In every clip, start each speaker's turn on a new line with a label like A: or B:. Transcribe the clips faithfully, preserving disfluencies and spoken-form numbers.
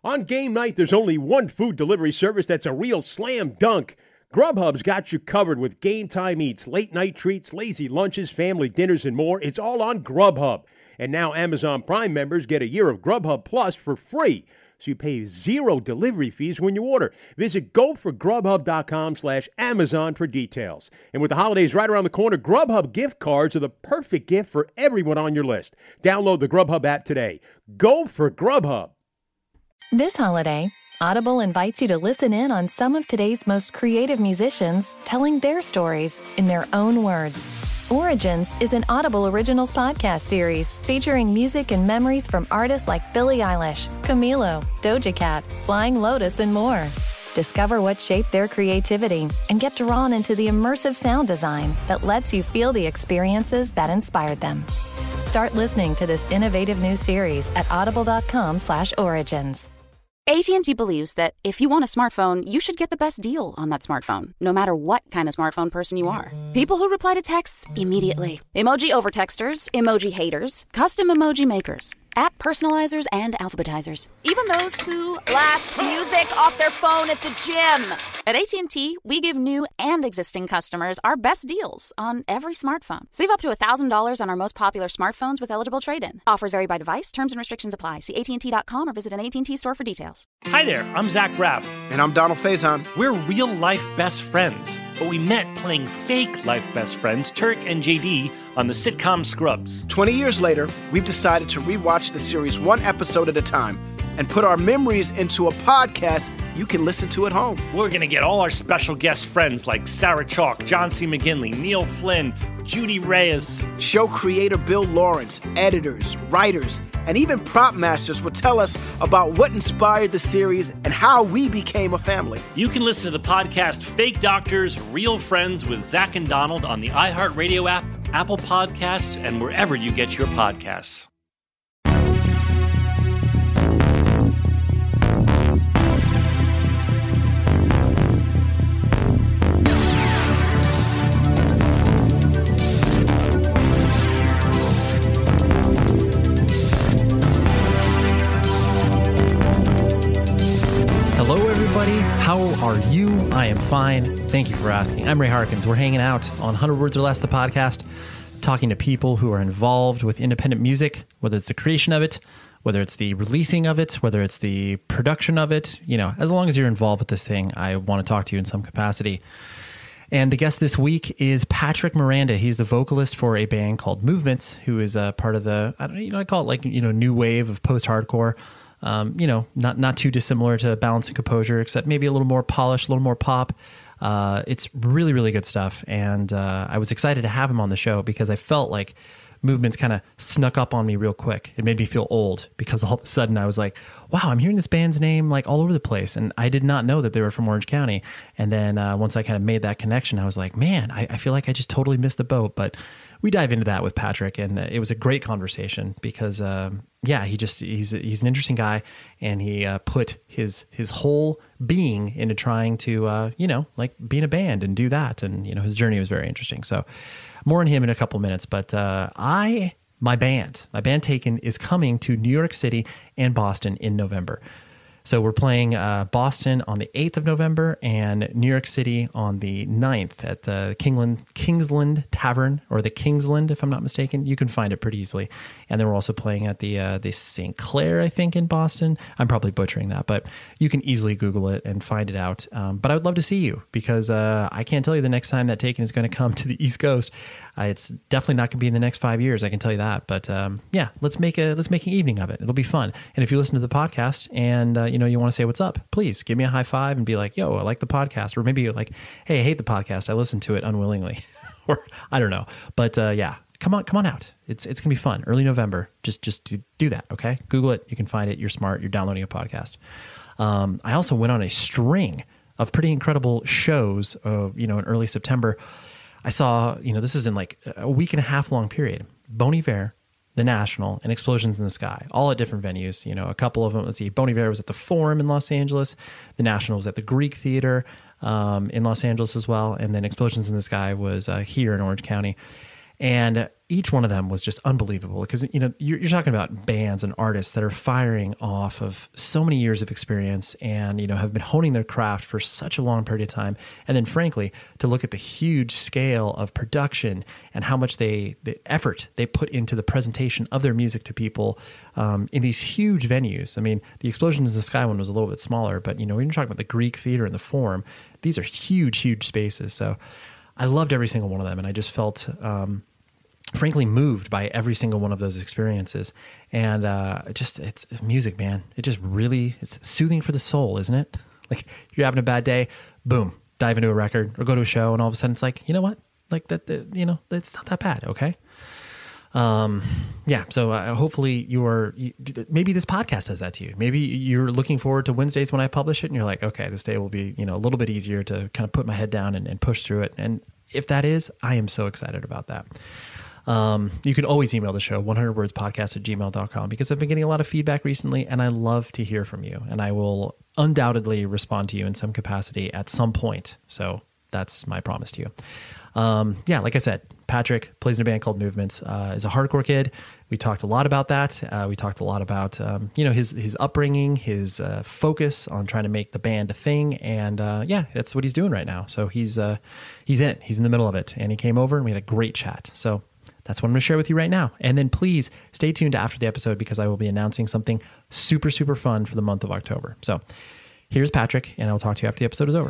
A: On game night, there's only one food delivery service that's a real slam dunk. Grubhub's got you covered with game time eats, late night treats, lazy lunches, family dinners, and more. It's all on Grubhub. And now Amazon Prime members get a year of Grubhub Plus for free. So you pay zero delivery fees when you order. Visit goforgrubhub.com slash Amazon for details. And with the holidays right around the corner, Grubhub gift cards are the perfect gift for everyone on your list. Download the Grubhub app today. Go for Grubhub.
B: This holiday, Audible invites you to listen in on some of today's most creative musicians telling their stories in their own words. Origins is an Audible Originals podcast series featuring music and memories from artists like Billie Eilish, Camilo, Doja Cat, Flying Lotus, and more. Discover what shaped their creativity and get drawn into the immersive sound design that lets you feel the experiences that inspired them. Start listening to this innovative new series at audible.com slash origins.
C: A T and T believes that if you want a smartphone, you should get the best deal on that smartphone, no matter what kind of smartphone person you are. People who reply to texts immediately. Emoji over-texters, emoji haters, custom emoji makers, app personalizers, and alphabetizers. Even those who blast music off their phone at the gym. At A T and T, we give new and existing customers our best deals on every smartphone. Save up to one thousand dollars on our most popular smartphones with eligible trade-in. Offers vary by device. Terms and restrictions apply. See A T and T dot com or visit an A T and T store for details.
D: Hi there, I'm Zach Braff.
E: And I'm Donald Faison.
D: We're real-life best friends, but we met playing fake life best friends, Turk and J D, on the sitcom Scrubs.
E: twenty years later, we've decided to rewatch the series one episode at a time and put our memories into a podcast you can listen to at home.
D: We're going to get all our special guest friends like Sarah Chalk, John C. McGinley, Neil Flynn, Judy Reyes.
E: Show creator Bill Lawrence, editors, writers, and even prop masters will tell us about what inspired the series and how we became a family.
D: You can listen to the podcast Fake Doctors, Real Friends with Zach and Donald on the iHeartRadio app, Apple Podcasts, and wherever you get your podcasts.
F: How are you? I am fine. Thank you for asking. I'm Ray Harkins. We're hanging out on one hundred Words or Less, the podcast, talking to people who are involved with independent music, whether it's the creation of it, whether it's the releasing of it, whether it's the production of it. You know, as long as you're involved with this thing, I want to talk to you in some capacity. And the guest this week is Patrick Miranda. He's the vocalist for a band called Movements, who is a part of the, I don't know, you know, I call it like, you know, new wave of post-hardcore. Um, you know, not not too dissimilar to Balance and Composure, except maybe a little more polished, a little more pop. Uh, it's really, really good stuff. And uh, I was excited to have him on the show because I felt like Movements kind of snuck up on me real quick. It made me feel old because all of a sudden I was like, wow, I'm hearing this band's name like all over the place. And I did not know that they were from Orange County. And then uh, once I kind of made that connection, I was like, man, I, I feel like I just totally missed the boat. But we dive into that with Patrick, and it was a great conversation because, um, yeah, he just he's he's an interesting guy, and he uh, put his his whole being into trying to uh, you know like be in a band and do that, and you know his journey was very interesting. So more on him in a couple minutes, but uh, I my band my band Taken is coming to New York City and Boston in November. So we're playing uh, Boston on the eighth of November and New York City on the ninth at the Kingland, Kingsland Tavern, or the Kingsland, if I'm not mistaken. You can find it pretty easily. And then we're also playing at the uh, the Saint Clair, I think, in Boston. I'm probably butchering that, but you can easily Google it and find it out. Um, but I would love to see you because uh, I can't tell you the next time that Taken is going to come to the East Coast. Uh, it's definitely not going to be in the next five years. I can tell you that. But um, yeah, let's make a let's make an evening of it. It'll be fun. And if you listen to the podcast and uh, you know you want to say what's up, please give me a high five and be like, "Yo, I like the podcast," or maybe you're like, "Hey, I hate the podcast. I listened to it unwillingly," or I don't know. But uh, yeah, come on, come on out. It's it's gonna be fun. Early November. Just just to do that. Okay, Google it. You can find it. You're smart. You're downloading a podcast. Um, I also went on a string of pretty incredible shows. Uh, you know, in early September. I saw, you know, this is in like a week and a half long period. Bon Iver, the National, and Explosions in the Sky, all at different venues. You know, a couple of them, let's see, Bon Iver was at the Forum in Los Angeles. The National was at the Greek Theater um, in Los Angeles as well. And then Explosions in the Sky was uh, here in Orange County. And each one of them was just unbelievable because, you know, you're, you're talking about bands and artists that are firing off of so many years of experience and, you know, have been honing their craft for such a long period of time. And then frankly, to look at the huge scale of production and how much they, the effort they put into the presentation of their music to people um, in these huge venues. I mean, the Explosions in the Sky one was a little bit smaller, but, you know, when you're talking about the Greek Theater and the Forum, these are huge, huge spaces. So I loved every single one of them. And I just felt, um, frankly, moved by every single one of those experiences. And uh, just, it's music, man. It just really, it's soothing for the soul, isn't it? Like you're having a bad day, boom, dive into a record or go to a show. And all of a sudden it's like, you know what? Like that, that you know, it's not that bad. Okay. Um, yeah. So uh, hopefully you're, you, maybe this podcast does that to you. Maybe you're looking forward to Wednesdays when I publish it and you're like, okay, this day will be, you know, a little bit easier to kind of put my head down and, and push through it. And if that is, I am so excited about that. Um, you can always email the show, one hundred words podcast at gmail dot com, because I've been getting a lot of feedback recently and I love to hear from you, and I will undoubtedly respond to you in some capacity at some point. So that's my promise to you. Um, yeah, like I said, Patrick plays in a band called Movements, uh, is a hardcore kid. We talked a lot about that. Uh, we talked a lot about, um, you know, his, his upbringing, his, uh, focus on trying to make the band a thing. And, uh, yeah, that's what he's doing right now. So he's, uh, he's in it. He's in the middle of it, and he came over and we had a great chat. So that's what I'm going to share with you right now. And then please stay tuned after the episode because I will be announcing something super, super fun for the month of October. So here's Patrick, and I'll talk to you after the episode is over.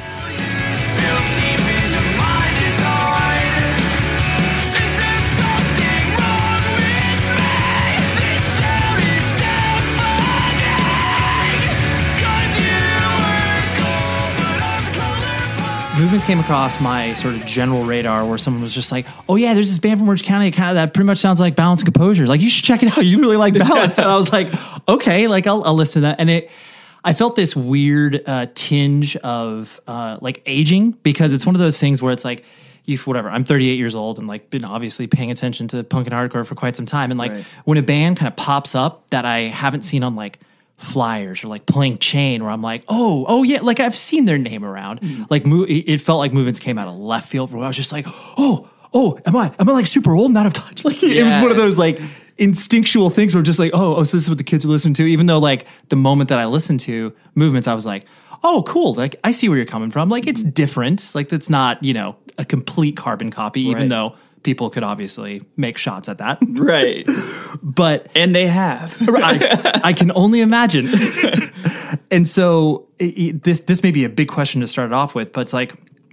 G: Movements came across my sort of general radar where someone was just like, oh yeah, there's this band from Orange County kind of that pretty much sounds like Balance and Composure. Like, you should check it out. You really like Balance. And I was like, okay, like I'll, I'll listen to that. And it, I felt this weird uh, tinge of uh, like aging, because it's one of those things where it's like, you whatever, I'm thirty-eight years old and like been obviously paying attention to punk and hardcore for quite some time. And like right. when a band kind of pops up that I haven't seen on like flyers or like playing Chain, where I'm like, oh, oh yeah, like I've seen their name around. Mm. Like mo- it felt like Movements came out of left field. Where I was just like, oh, oh, am I, am I like super old and out of touch? Like yeah. It was one of those like instinctual things where just like, oh, oh, so this is what the kids are listening to. Even though like the moment that I listened to Movements, I was like, oh, cool. Like I see where you're coming from. Like it's different. Like that's not, you know, a complete carbon copy, even right. though people could obviously make shots at that.
H: Right.
G: But
H: and they have.
G: I, I can only imagine. And so it, it, this this may be a big question to start it off with, but it's like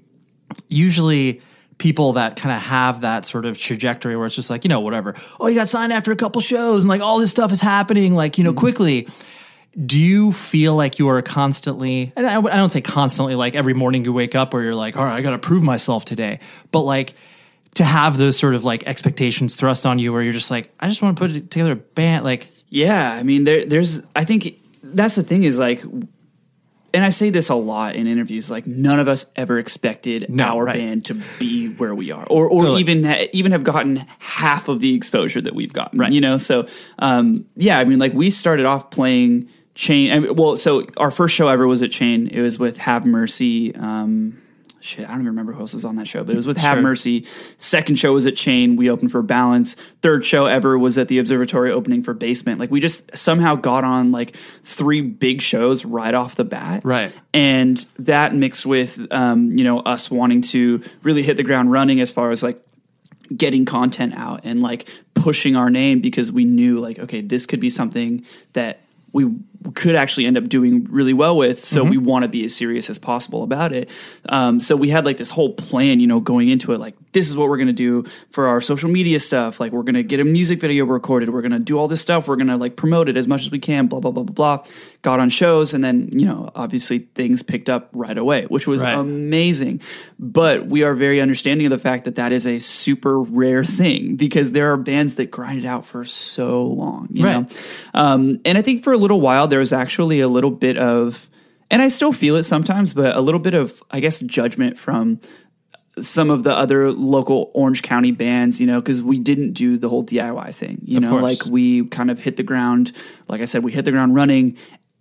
G: usually people that kind of have that sort of trajectory where it's just like, you know, whatever. Oh, you got signed after a couple shows and like all this stuff is happening like, you know, mm-hmm. quickly. Do you feel like you are constantly, and I, I don't say constantly, like every morning you wake up where you're like, all right, I got to prove myself today. But like, to have those sort of like expectations thrust on you where you're just like, I just want to put it together a band. Like,
H: yeah, I mean, there, there's, I think that's the thing is like, and I say this a lot in interviews, like none of us ever expected no, our right. band to be where we are, or, or totally. even, ha- even have gotten half of the exposure that we've gotten, right. you know? So, um, yeah, I mean, like we started off playing Chain. I mean, well, so our first show ever was at Chain. It was with Have Mercy, um, Shit, I don't even remember who else was on that show, but it was with Have sure. Mercy. Second show was at Chain. We opened for Balance. Third show ever was at the Observatory opening for Basement. Like we just somehow got on like three big shows right off the bat.
G: Right.
H: And that mixed with, um, you know, us wanting to really hit the ground running as far as like getting content out and like pushing our name, because we knew like, okay, this could be something that we could actually end up doing really well with. So mm-hmm. we want to be as serious as possible about it. Um, so we had like this whole plan, you know, going into it, like, this is what we're going to do for our social media stuff. Like we're going to get a music video recorded. We're going to do all this stuff. We're going to like promote it as much as we can, blah, blah, blah, blah, blah. Got on shows. And then, you know, obviously things picked up right away, which was right. amazing. But we are very understanding of the fact that that is a super rare thing, because there are bands that grind it out for so long, you right. know? Um, and I think for a little while, there was actually a little bit of, and I still feel it sometimes, but a little bit of, I guess, judgment from some of the other local Orange County bands, you know, because we didn't do the whole D I Y thing, you of know, course. Like we kind of hit the ground, like I said, we hit the ground running,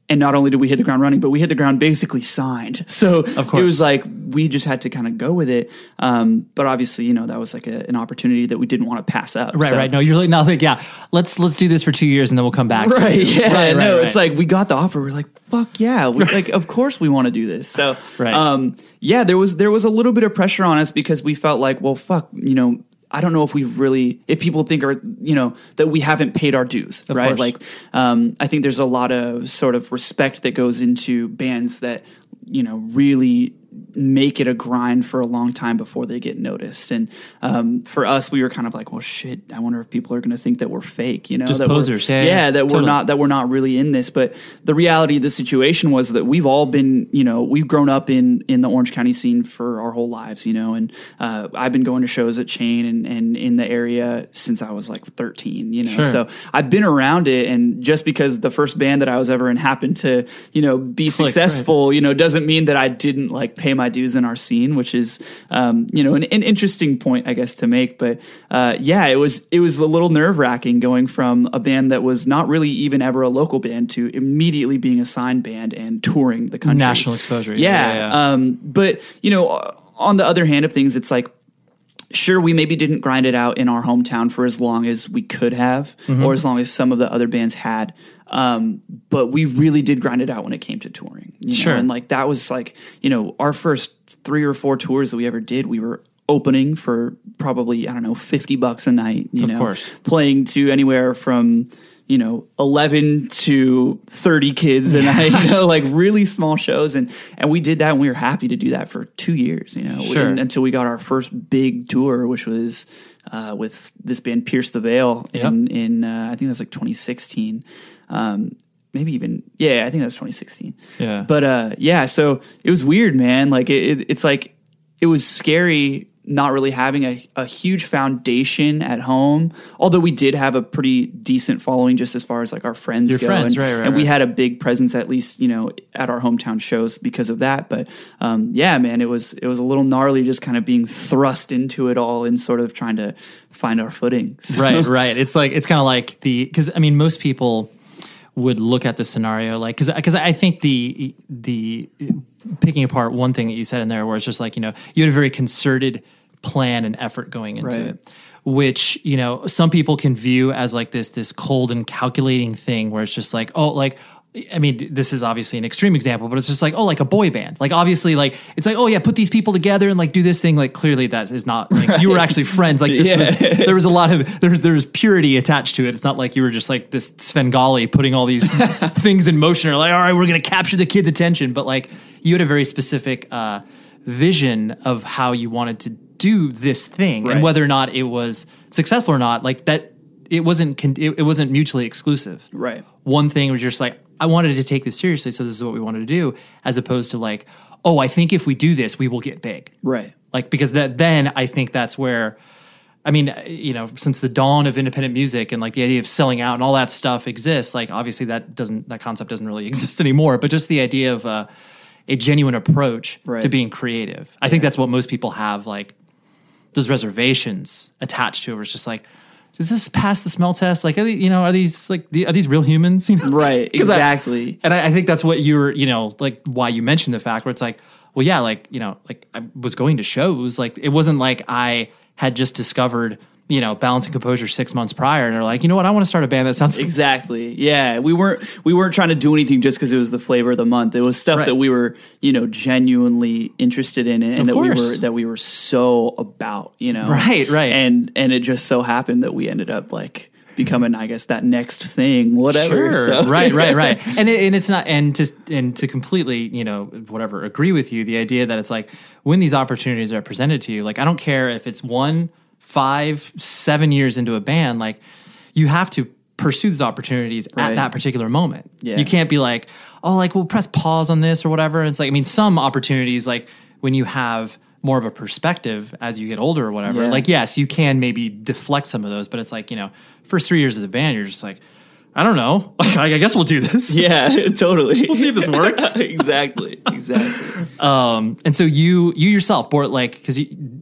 H: And not only did we hit the ground running, but we hit the ground basically signed. So
G: Of course.
H: it was like we just had to kind of go with it. Um, but obviously, you know, that was like a, an opportunity that we didn't want to pass up.
G: Right,
H: so.
G: right. No, you're like, no, like, yeah, let's let's do this for two years and then we'll come back.
H: Right, yeah.
G: Right,
H: no,
G: right,
H: it's
G: right.
H: like we got the offer. We're like, fuck yeah. We, like, of course we want to do this. So,
G: Right.
H: um, yeah, there was there was a little bit of pressure on us because we felt like, well, fuck, you know, I don't know if we've really, if people think are, you know, that we haven't paid our dues,
G: Of
H: right?
G: course.
H: Like, um, I think there's a lot of sort of respect that goes into bands that, you know, really make it a grind for a long time before they get noticed. And um, for us, we were kind of like, well, shit, I wonder if people are going to think that we're fake, you know,
G: Just
H: that we're-
G: posers. Yeah,
H: yeah,
G: yeah.
H: that
G: Totally.
H: we're not that we're not really in this. But the reality of the situation was that we've all been, you know, we've grown up in in the Orange County scene for our whole lives, you know, and uh, I've been going to shows at Chain and, and in the area since I was like thirteen, you know,
G: Sure.
H: so I've been around it. And just because the first band that I was ever in happened to, you know, be
G: Click,
H: successful, you know, doesn't mean that I didn't like pay my dues in our scene, which is, um, you know, an, an interesting point, I guess, to make. But uh, yeah, it was it was a little nerve wracking going from a band that was not really even ever a local band to immediately being a signed band and touring the country.
G: National exposure.
H: Yeah.
G: Yeah, yeah.
H: Um, but, you know, on the other hand of things, it's like, sure, we maybe didn't grind it out in our hometown for as long as we could have,
G: Mm-hmm.
H: or as long as some of the other bands had. Um, but we really did grind it out when it came to touring. You know?
G: Sure.
H: And like that was like, you know, our first three or four tours that we ever did, we were opening for probably, I don't know, fifty bucks a night, you
G: Of
H: know,
G: course.
H: playing to anywhere from, you know, eleven to thirty kids a night, you know, like really small shows. And, and we did that and we were happy to do that for two years, you know,
G: Sure.
H: and, until we got our first big tour, which was uh, with this band Pierce the Veil in,
G: Yep.
H: in uh, I think that was like twenty sixteen. Um, maybe even, yeah, I think that was twenty sixteen.
G: Yeah.
H: But uh, yeah, so it was weird, man. Like it, it, it's like, it was scary not really having a, a huge foundation at home, although we did have a pretty decent following just as far as like our friends
G: Your
H: go.
G: friends,
H: and,
G: right, right,
H: and we
G: right.
H: had a big presence, at least, you know, at our hometown shows because of that. But um, yeah, man, it was it was a little gnarly just kind of being thrust into it all and sort of trying to find our footing. So-
G: Right, right. It's like, it's kind of like the, because I mean, most people would look at the scenario like, because because I think the the picking apart one thing that you said in there where it's just like, you know, you had a very concerted plan and effort going into
H: Right.
G: it, which, you know, some people can view as like this this cold and calculating thing where it's just like, oh, like, I mean, this is obviously an extreme example, but it's just like, oh, like a boy band. Like, obviously, like, it's like, oh, yeah, put these people together and, like, do this thing. Like, clearly that is not, like, you were actually friends. Like, this
H: Yeah.
G: was, there was a lot of, there's there's purity attached to it. It's not like you were just, like, this Svengali putting all these things in motion or, like, all right, we're going to capture the kids' attention. But, like, you had a very specific uh, vision of how you wanted to do this thing.
H: Right.
G: And whether or not it was successful or not, like, that, it wasn't, con- it, it wasn't mutually exclusive.
H: Right.
G: One thing was just like, I wanted to take this seriously, so this is what we wanted to do, as opposed to like, oh, I think if we do this, we will get big.
H: Right.
G: Like, because that then I think that's where, I mean, you know, since the dawn of independent music and like the idea of selling out and all that stuff exists, like obviously that doesn't, that concept doesn't really exist anymore, but just the idea of uh, a genuine approach
H: Right.
G: to being creative. I think that's what most people have, like those reservations attached to it, where it's just like, does this pass the smell test? Like, are these, you know, are these like, the, are these real humans? You know?
H: Right,
G: 'Cause I-
H: exactly.
G: and I, I think that's what you're, you know, like why you mentioned the fact where it's like, well, yeah, like, you know, like I was going to shows. Like, it wasn't like I had just discovered, you know, Balance and Composure six months prior. And they're like, you know what, I want to start a band that sounds like
H: Exactly. Yeah, we weren't we weren't trying to do anything just because it was the flavor of the month. It was stuff
G: Right.
H: that we were, you know, genuinely interested in, and
G: Of
H: that we
G: course.
H: were that we were so about, you know.
G: Right, right.
H: And and it just so happened that we ended up like becoming, I guess, that next thing, whatever.
G: Sure.
H: So-
G: Right, right, right. And it, and it's not, and to and to completely, you know, whatever, agree with you. The idea that it's like when these opportunities are presented to you, like I don't care if it's one, five, seven years into a band, like you have to pursue these opportunities
H: Right.
G: at that particular moment.
H: Yeah.
G: You can't be like, oh, like we'll press pause on this or whatever. And it's like, I mean, some opportunities, like when you have more of a perspective as you get older or whatever,
H: Yeah.
G: like, yes, you can maybe deflect some of those, but it's like, you know, first three years of the band, you're just like, I don't know. I guess we'll do this.
H: Yeah, totally.
G: We'll see if this works.
H: exactly. Exactly.
G: Um, and so you, you yourself, bore like, because you,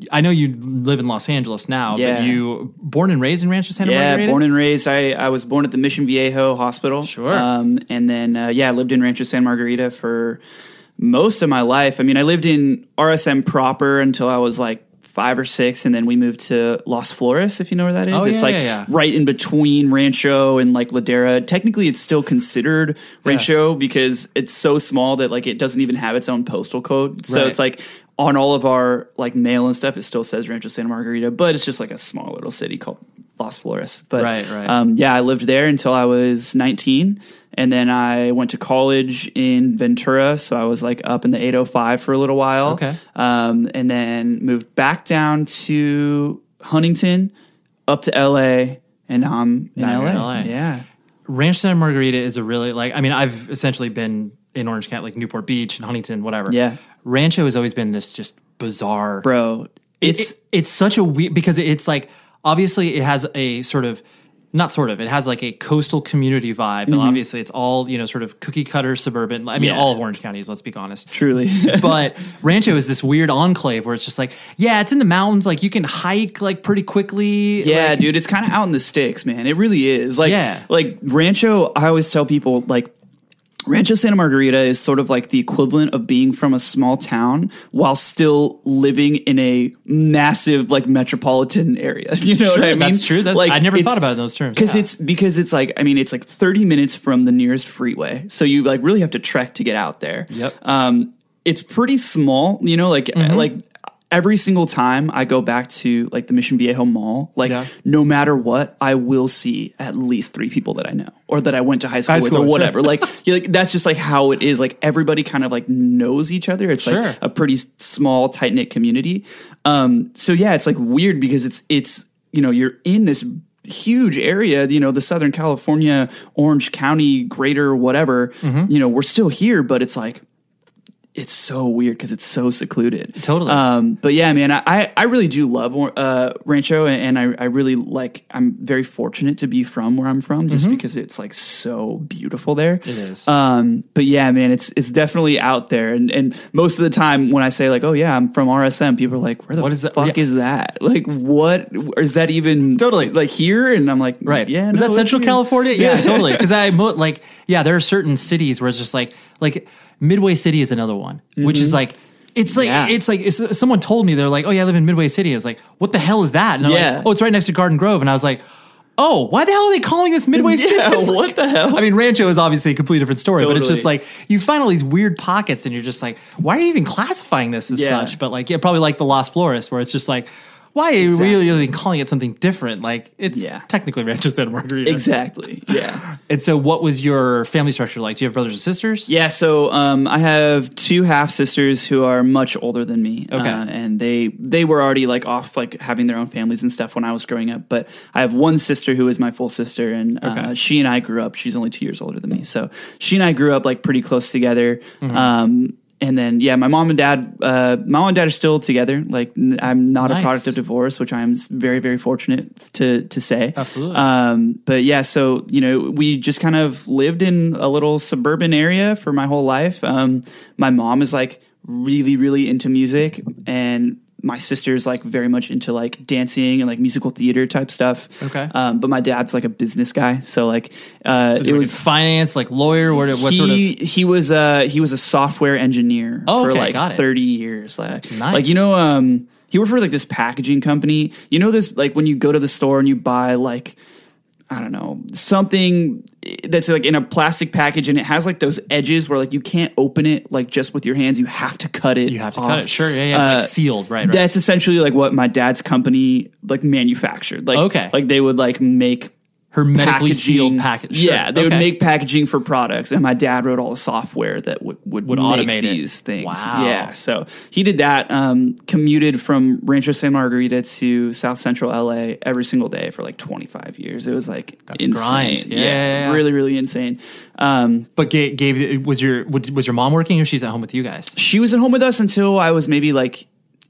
G: I know you live in Los Angeles now,
H: Yeah.
G: but you born and raised in Rancho Santa
H: Yeah,
G: Margarita?
H: born and raised. I, I was born at the Mission Viejo Hospital.
G: Sure.
H: Um, and then, uh, yeah, I lived in Rancho Santa Margarita for most of my life. I mean, I lived in R S M proper until I was like five or six, and then we moved to Las Flores, if you know where that is.
G: Oh,
H: it's
G: yeah,
H: like
G: yeah, yeah.
H: right in between Rancho and like Ladera. Technically, it's still considered Rancho yeah. because it's so small that like it doesn't even have its own postal code. So
G: right.
H: it's like on all of our like mail and stuff, it still says Rancho Santa Margarita, but it's just like a small little city called Las Flores. But
G: right, right.
H: Um, yeah, I lived there until I was nineteen. And then I went to college in Ventura, so I was like up in the eight oh five for a little while.
G: Okay.
H: Um, and then moved back down to Huntington, up to L A, and now I'm in
G: Now
H: L A.
G: you're in L A.
H: Yeah.
G: Rancho Santa Margarita is a really, like, I mean, I've essentially been in Orange County, like Newport Beach and Huntington, whatever.
H: Yeah.
G: Rancho has always been this just bizarre.
H: Bro,
G: It's
H: it's...
G: it, it's such a weird, because it's like, obviously it has a sort of, not sort of, it has like a coastal community vibe, but
H: Mm-hmm.
G: obviously it's all, you know, sort of cookie cutter suburban. I mean,
H: Yeah.
G: all of Orange County is, let's be honest.
H: Truly.
G: But Rancho is this weird enclave where it's just like, yeah, it's in the mountains. Like you can hike like pretty quickly.
H: Yeah,
G: like,
H: dude, it's kind of out in the sticks, man. It really is. Like,
G: Yeah.
H: like Rancho, I always tell people, like, Rancho Santa Margarita is sort of like the equivalent of being from a small town while still living in a massive like metropolitan area. You know
G: Sure,
H: what I mean?
G: that's true. That's-
H: like,
G: I never
H: it's-
G: thought about it in those terms.
H: Because
G: Yeah.
H: it's because it's like I mean it's like thirty minutes from the nearest freeway, so you like really have to trek to get out there.
G: Yep.
H: Um, it's pretty small, you know, like
G: Mm-hmm.
H: like. Every single time I go back to like the Mission Viejo Mall, like
G: Yeah.
H: no matter what, I will see at least three people that I know or that I went to high school
G: High
H: with
G: school,
H: or
G: sure.
H: whatever. Like, you like that's just like how it is. Like everybody kind of like knows each other. It's
G: Sure.
H: like a pretty small, tight knit community. Um, so yeah, it's like weird because it's it's you know you're in this huge area, you know, the Southern California, Orange County, greater whatever.
G: Mm-hmm.
H: You know, we're still here, but it's like. It's so weird because it's so secluded.
G: Totally.
H: Um, but yeah, man, I, I really do love uh, Rancho, and I, I really like. I'm very fortunate to be from where I'm from, just because it's like so beautiful there. It
G: is.
H: Um, but yeah, man, it's it's definitely out there, and and most of the time when I say like, oh yeah, I'm from R S M, people are like, where the
G: What is that?
H: fuck
G: Yeah.
H: is that? Like, what is that even?
G: Totally.
H: like here, and I'm like,
G: Right.
H: Yeah,
G: Is
H: no,
G: that
H: it's
G: Central
H: here.
G: California? Yeah, totally. Because I mo- like, yeah, there are certain cities where it's just like, like Midway City is another one, which is like, it's like,
H: Yeah.
G: it's like, it's, someone told me, they're like, oh yeah, I live in Midway City. I was like, what the hell is that? And they're
H: Yeah.
G: like, oh, it's right next to Garden Grove. And I was like, oh, why the hell are they calling this Midway City?
H: Yeah,
G: It's like-
H: what the hell?
G: I mean, Rancho is obviously a completely different story, but it's just
H: Totally.
G: like, you find all these weird pockets and you're just like, why are you even classifying this as
H: Yeah.
G: such? But like, yeah, probably like the Las Flores where it's just like, why are you
H: Exactly.
G: really, really calling it something different? Like, it's
H: Yeah.
G: technically Rancho Santa Margarita.
H: Exactly. Yeah.
G: And so what was your family structure like? Do you have brothers and sisters?
H: Yeah, so um, I have two half sisters who are much older than me.
G: Okay.
H: Uh, and they they were already like off like having their own families and stuff when I was growing up. But I have one sister who is my full sister, and uh,
G: Okay.
H: she and I grew up. She's only two years older than me, so she and I grew up like pretty close together.
G: Mm-hmm.
H: Um, and then yeah, my mom and dad, uh, my mom and dad are still together. Like n- I'm not
G: Nice.
H: a product of divorce, which I'm s- very very fortunate to to say.
G: Absolutely.
H: Um, but yeah, so you know, we just kind of lived in a little suburban area for my whole life. Um, my mom is like really, really into music, and my sister's like very much into like dancing and like musical theater type stuff.
G: Okay.
H: Um, but my dad's like a business guy, so like uh,
G: Was
H: it
G: it
H: was
G: finance, like lawyer? What, what
H: he
G: sort of?
H: he was uh he was a software engineer
G: Oh,
H: for
G: okay,
H: like
G: got it.
H: thirty years. Like,
G: Nice.
H: like you know um he worked for like this packaging company. You know this like when you go to the store and you buy like I don't know something that's like in a plastic package and it has like those edges where like you can't open it like just with your hands. You have to cut it.
G: You have to
H: off.
G: cut it. Sure. Yeah. Yeah. It's like sealed. Right. Right.
H: That's essentially like what my dad's company like manufactured. Like
G: Okay.
H: like they would like make
G: Hermetically
H: packaging.
G: sealed package. Sure.
H: Yeah, they would
G: Okay.
H: make packaging for products, and my dad wrote all the software that w- would
G: Would
H: make
G: automate it.
H: these things.
G: Wow.
H: Yeah, so he did that. Um, commuted from Rancho Santa Margarita to South Central L A every single day for like twenty-five years. It was like
G: That's a
H: insane.
G: grind. Yeah, yeah, yeah.
H: really, really insane. Um,
G: But gave, gave was your was was your mom working or she's at home with you guys?
H: she was at home with us until I was maybe like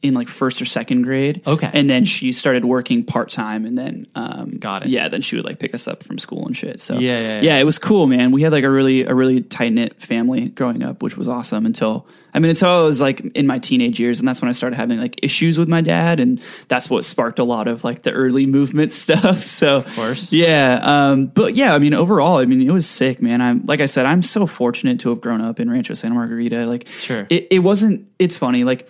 H: in like first or second grade.
G: Okay.
H: And then she started working part-time, and then, um,
G: Got it.
H: yeah, then she would like pick us up from school and shit. So
G: Yeah, yeah, yeah.
H: yeah, it was cool, man. We had like a really, a really tight knit family growing up, which was awesome until, I mean, until I was like in my teenage years. And that's when I started having like issues with my dad. And that's what sparked a lot of like the early movement stuff. So
G: Of course.
H: yeah. Um, but yeah, I mean, overall, I mean, it was sick, man. I'm, like I said, I'm so fortunate to have grown up in Rancho Santa Margarita. Like,
G: Sure.
H: it, it wasn't, it's funny. Like,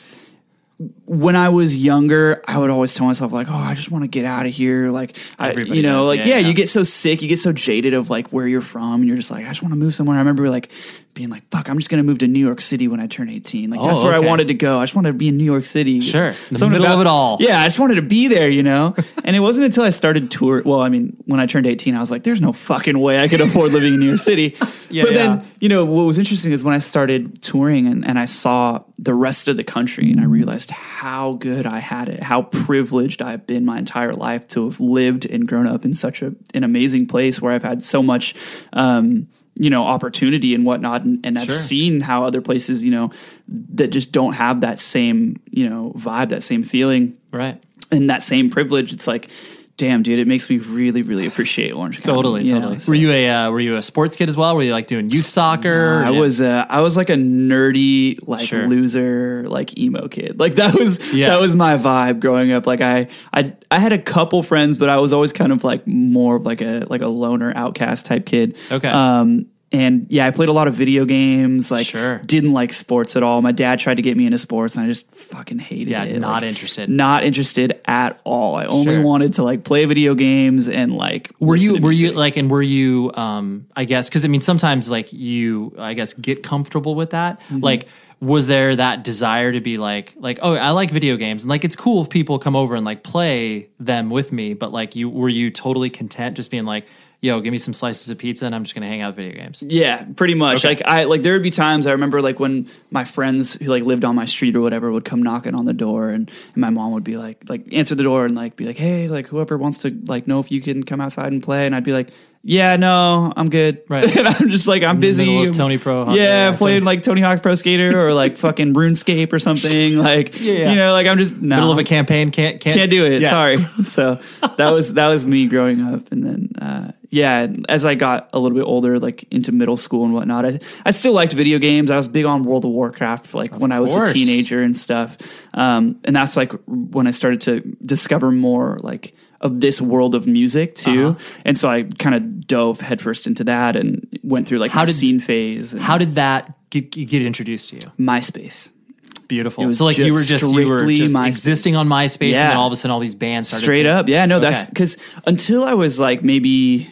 H: when I was younger, I would always tell myself like, "Oh, I just want to get out of here." Like, I,
G: Everybody
H: you know,
G: does.
H: like
G: Yeah,
H: yeah,
G: yeah.
H: you get so sick, you get so jaded of like where you're from, and you're just like, "I just want to move somewhere." I remember like being like, "Fuck, I'm just gonna move to New York City when I turn eighteen." Like
G: Oh,
H: that's where
G: okay.
H: I wanted to go. I just wanted to be in New York City.
G: Sure. In the
H: Something
G: middle of it all.
H: Yeah, I just wanted to be there, you know. And it wasn't until I started tour. Well, I mean, when I turned eighteen, I was like, "There's no fucking way I could afford living in New York City."
G: Yeah,
H: but
G: yeah.
H: then, you know, what was interesting is when I started touring and, and I saw the rest of the country, and I realized how good I had it, how privileged I've been my entire life to have lived and grown up in such a, an amazing place where I've had so much, um, you know, opportunity and whatnot. And, and I've
G: Sure.
H: seen how other places, you know, that just don't have that same, you know, vibe, that same feeling
G: Right.
H: and that same privilege. It's like, damn, dude, it makes me really, really appreciate Orange County.
G: Totally,
H: you
G: totally.
H: know, so-
G: Were you a uh, were you a sports kid as well? Were you like doing youth soccer?
H: I
G: Yeah.
H: was uh, I was like a nerdy, like
G: Sure.
H: loser, like emo kid. Like that was
G: Yeah.
H: that was my vibe growing up. Like I, I I had a couple friends, but I was always kind of like more of like a like a loner outcast type kid.
G: Okay.
H: Um and yeah, I played a lot of video games, like
G: Sure.
H: didn't like sports at all. My dad tried to get me into sports and I just fucking hated
G: Yeah,
H: it.
G: not
H: Like,
G: interested.
H: Not interested at all. I only
G: Sure.
H: wanted to like play video games and like
G: Were
H: listen
G: you
H: to
G: were you
H: music.
G: like and were you um I guess because I mean sometimes like you I guess get comfortable with that
H: Mm-hmm.
G: like was there that desire to be like like oh I like video games and like it's cool if people come over and like play them with me but like you were you totally content just being like yo give me some slices of pizza and I'm just gonna hang out with video games.
H: Yeah, pretty much.
G: Okay.
H: Like I like there would be times I remember like when my friends who like lived on my street or whatever would come knocking on the door and, and my mom would be like like answer the door and like be like, "Hey, like whoever wants to like know if you can come outside and play." And I'd be like, "Yeah, no, I'm good."
G: Right.
H: And I'm just like I'm
G: In the
H: busy.
G: middle of Tony Pro Hawk-
H: Yeah,
G: yeah,
H: playing
G: so-
H: like Tony Hawk Pro Skater or like fucking RuneScape or something. Like
G: Yeah.
H: you know, like I'm just no.
G: Middle of a campaign can't can't
H: Can't do it.
G: Yeah.
H: Sorry. So that was that was me growing up, and then uh, yeah, as I got a little bit older, like into middle school and whatnot, I I still liked video games. I was big on World of Warcraft, like when I was
G: course.
H: a teenager and stuff. Um, and that's like when I started to discover more like of this world of music too.
G: Uh-huh.
H: And so I kind of dove headfirst into that and went through like
G: How
H: my
G: did-
H: scene phase. And
G: How did that get, get introduced to you?
H: MySpace?
G: Beautiful.
H: It was
G: So like you
H: just
G: were just you were
H: strictly
G: just
H: MySpace.
G: existing on MySpace,
H: Yeah.
G: and then all of a sudden all these bands started
H: Straight
G: to-
H: up. Yeah, no, that's
G: Okay.
H: because until I was like maybe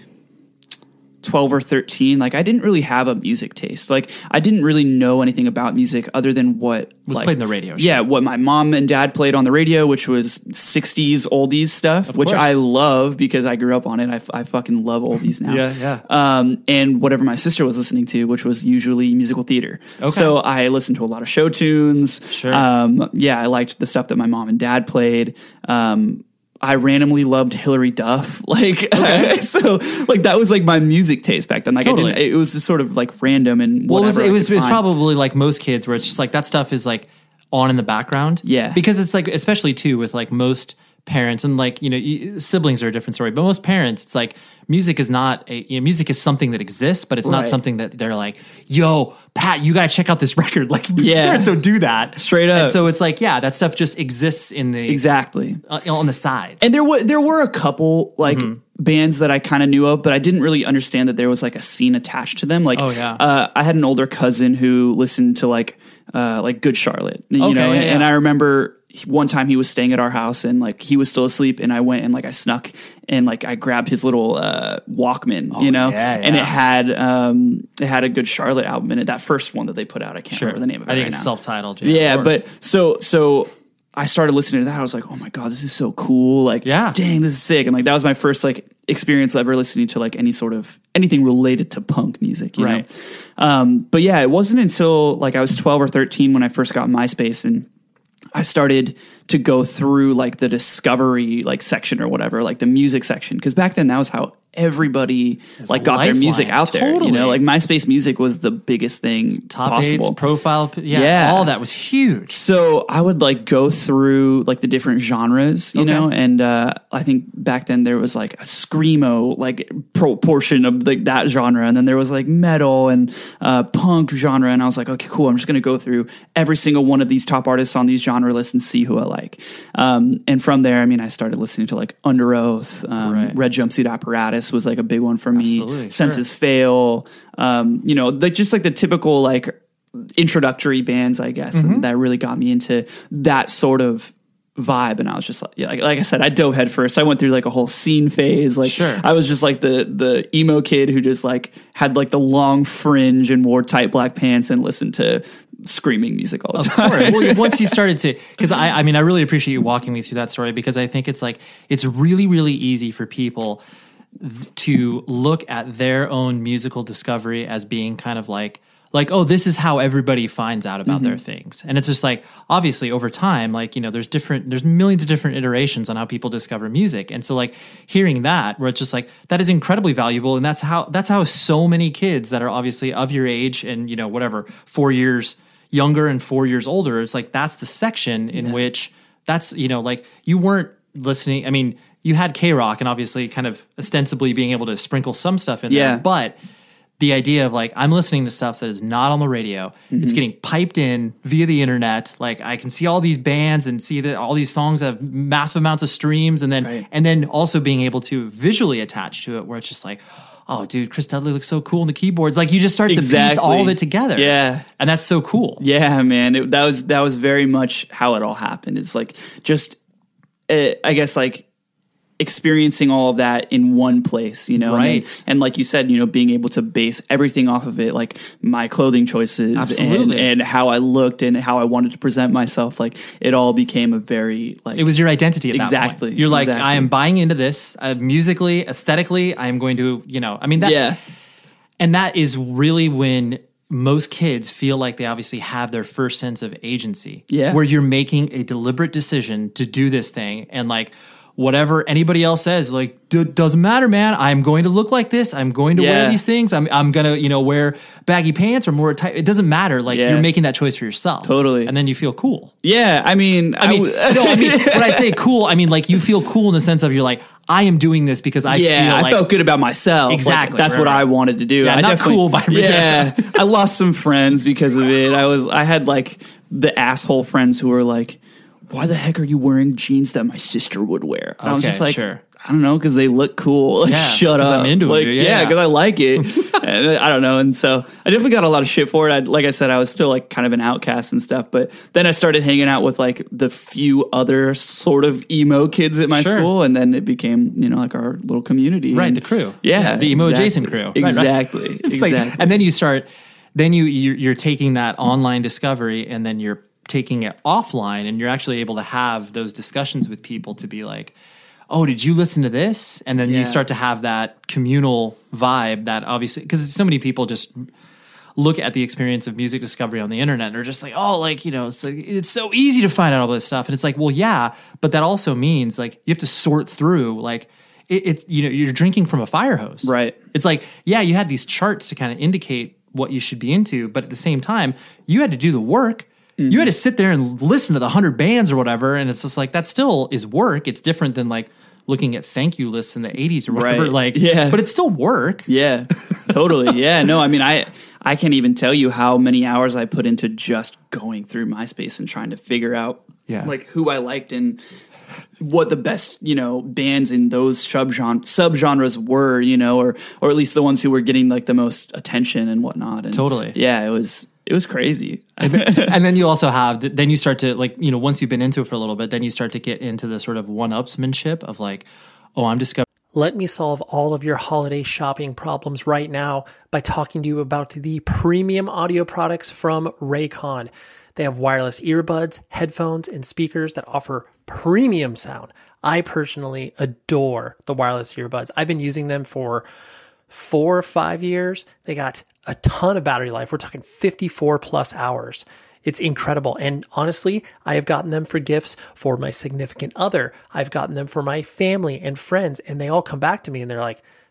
H: twelve or thirteen, like I didn't really have a music taste. Like I didn't really know anything about music other than what
G: Was
H: like,
G: played in the radio,
H: Yeah, what my mom and dad played on the radio, which was sixties oldies stuff, which
G: course.
H: I love because I grew up on it. I, f- I fucking love oldies now.
G: Yeah, yeah.
H: Um, and whatever my sister was listening to, which was usually musical theater.
G: Okay.
H: So I listened to a lot of show tunes.
G: Sure.
H: Um, yeah, I liked the stuff that my mom and dad played. Um, I randomly loved Hillary Duff. Like, so like that was like my music taste back then. Like
G: Totally.
H: I didn't, it was just sort of like random and
G: Well, it was
H: whatever
G: it
H: I
G: was,
H: could
G: it was
H: find.
G: probably like most kids where it's just like that stuff is like on in the background.
H: Yeah.
G: Because it's like especially too with like most parents and like you know you, siblings are a different story, but most parents it's like music is not a you know, music is something that exists, but it's not
H: Right.
G: something that they're like, yo, Pat, you gotta check out this record. Like
H: Yeah.
G: parents don't do that
H: Straight up.
G: And so it's like yeah, that stuff just exists in the
H: Exactly.
G: uh, on the side.
H: And there were there were a couple like
G: Mm-hmm.
H: bands that I kind of knew of, but I didn't really understand that there was like a scene attached to them. Like,
G: Oh, yeah.
H: uh, I had an older cousin who listened to like uh, like Good Charlotte, you
G: Okay,
H: know,
G: yeah,
H: and,
G: yeah.
H: and I remember one time he was staying at our house and like he was still asleep, and I went and like I snuck and like I grabbed his little uh, Walkman, you know,
G: Oh, yeah,
H: and
G: yeah.
H: it had um, it had a Good Charlotte album in it. That first one that they put out, I can't
G: Sure.
H: remember the name of it.
G: I think
H: right
G: it's
H: now.
G: self-titled.
H: Yeah,
G: Or-
H: but so so I started listening to that. I was like, oh my God, this is so cool. Like,
G: Yeah.
H: dang, this is sick. And like that was my first like experience ever listening to like any sort of anything related to punk music, you
G: Right.
H: know? Um, but yeah, it wasn't until like I was twelve or thirteen when I first got MySpace and I started to go through like the discovery like section or whatever, like the music section. Cause back then that was how everybody like got
G: lifeline.
H: their music out there.
G: Totally.
H: You know, like MySpace Music was the biggest thing
G: Top
H: possible.
G: eights, profile, yeah,
H: Yeah.
G: all that was huge.
H: So I would like go through like the different genres, you
G: Okay.
H: know, and uh, I think back then there was like a screamo like pro- portion of like that genre, and then there was like metal and uh, punk genre, and I was like, okay, cool. I'm just gonna go through every single one of these top artists on these genre lists and see who I like. Um, and from there, I mean, I started listening to like Under Oath, um,
G: Right.
H: Red Jumpsuit Apparatus was like a big one for me.
G: Absolutely, sure.
H: Senses Fail, um, you know, like just like the typical like introductory bands, I guess,
G: Mm-hmm.
H: and that really got me into that sort of vibe. And I was just like, yeah, like, like I said, I dove head first. I went through like a whole scene phase. Like
G: Sure.
H: I was just like the the emo kid who just like had like the long fringe and wore tight black pants and listened to screaming music all the
G: Of
H: time.
G: course. Well, once you started to, because I, I mean, I really appreciate you walking me through that story, because I think it's like, it's really, really easy for people th- to look at their own musical discovery as being kind of like, like, oh, this is how everybody finds out about their things. And it's just like, obviously over time, like, you know, there's different, there's millions of different iterations on how people discover music. And so like hearing that, where it's just like, that is incredibly valuable. And that's how, that's how so many kids that are obviously of your age and, you know, whatever, four years younger and four years older, it's like, that's the section in yeah. which that's, you know, like you weren't listening. I mean, you had K-Rock and obviously kind of ostensibly being able to sprinkle some stuff in
H: yeah.
G: there, but the idea of like, I'm listening to stuff that is not on the radio. Mm-hmm. It's getting piped in via the internet. Like I can see all these bands and see that all these songs have massive amounts of streams, and then,
H: right.
G: and then also being able to visually attach to it, where it's just like, oh, dude, Chris Dudley looks so cool on the keyboards. Like you just start
H: exactly.
G: to piece all of it together.
H: Yeah.
G: And that's so cool.
H: Yeah, man. It, that was, that was very much how it all happened. It's like, just, uh, I guess like experiencing all of that in one place, you know?
G: Right.
H: And, and like you said, you know, being able to base everything off of it, like my clothing choices
G: Absolutely.
H: and, and how I looked and how I wanted to present myself. Like it all became a very like,
G: it was your identity at
H: exactly,
G: that point. You're like,
H: exactly.
G: I am buying into this uh, musically, aesthetically. I am going to, you know, I mean, that,
H: yeah.
G: and that is really when most kids feel like they obviously have their first sense of agency.
H: Yeah.
G: Where you're making a deliberate decision to do this thing, and like, whatever anybody else says, like, d- doesn't matter, man. I'm going to look like this. I'm going to
H: yeah.
G: wear these things. I'm I'm going to, you know, wear baggy pants or more tight. It doesn't matter. Like,
H: yeah.
G: you're making that choice for yourself.
H: Totally.
G: And then you feel cool.
H: Yeah. I mean,
G: I mean,
H: I w-
G: no, I mean, when I say cool, I mean, like, you feel cool in the sense of you're like, I am doing this because I
H: yeah,
G: feel
H: I
G: like.
H: felt good about myself.
G: Exactly.
H: Like, that's
G: right,
H: what
G: right.
H: I wanted to do.
G: Yeah,
H: I
G: not cool by
H: Yeah. I lost some friends because of it. I was, I had like the asshole friends who were like, why the heck are you wearing jeans that my sister would wear? And I was
G: Okay,
H: just like,
G: sure.
H: I don't know, because they look cool. Like,
G: Yeah,
H: shut
G: 'cause
H: up.
G: I'm into it,
H: like,
G: dude.
H: yeah,
G: Yeah.
H: because I like it. And I don't know. And so I definitely got a lot of shit for it. I, like I said, I was still like kind of an outcast and stuff. But then I started hanging out with like the few other sort of emo kids at my
G: Sure.
H: school. And then it became, you know, like our little community.
G: Right,
H: And-
G: the crew.
H: Yeah.
G: The emo
H: exactly.
G: adjacent crew. Right, right.
H: Exactly.
G: It's
H: exactly.
G: like, and then you start, then you you're, you're taking that online discovery, and then you're taking it offline, and you're actually able to have those discussions with people to be like, oh, did you listen to this? And then
H: Yeah.
G: you start to have that communal vibe that obviously, because so many people just look at the experience of music discovery on the internet and are just like, oh, like, you know, it's like, it's so easy to find out all this stuff. And it's like, well, yeah, but that also means like you have to sort through like, it, it's, you know, you're drinking from a fire hose.
H: Right.
G: It's like, yeah, you had these charts to kind of indicate what you should be into, but at the same time, you had to do the work. You had to sit there and listen to the hundred bands or whatever, and it's just like that still is work. It's different than like looking at thank you lists in the eighties or whatever.
H: Right.
G: Like,
H: Yeah.
G: but it's still work.
H: Yeah, totally. Yeah, no, I mean, I I can't even tell you how many hours I put into just going through MySpace and trying to figure out,
G: Yeah.
H: like who I liked and what the best, you know, bands in those subgenre subgenres were, you know, or or at least the ones who were getting like the most attention and whatnot. And
G: Totally.
H: yeah, it was it was crazy.
G: And then you also have, then you start to like, you know, once you've been into it for a little bit, then you start to get into the sort of one-upsmanship of like, oh, I'm discovering.
I: Let me solve all of your holiday shopping problems right now by talking to you about the premium audio products from Raycon. They have wireless earbuds, headphones, and speakers that offer premium sound. I personally adore the wireless earbuds. I've been using them for four or five years. They got a ton of battery life. We're talking fifty-four plus hours. It's incredible. And honestly, I have gotten them for gifts for my significant other. I've gotten them for my family and friends, and they all come back to me and they're like,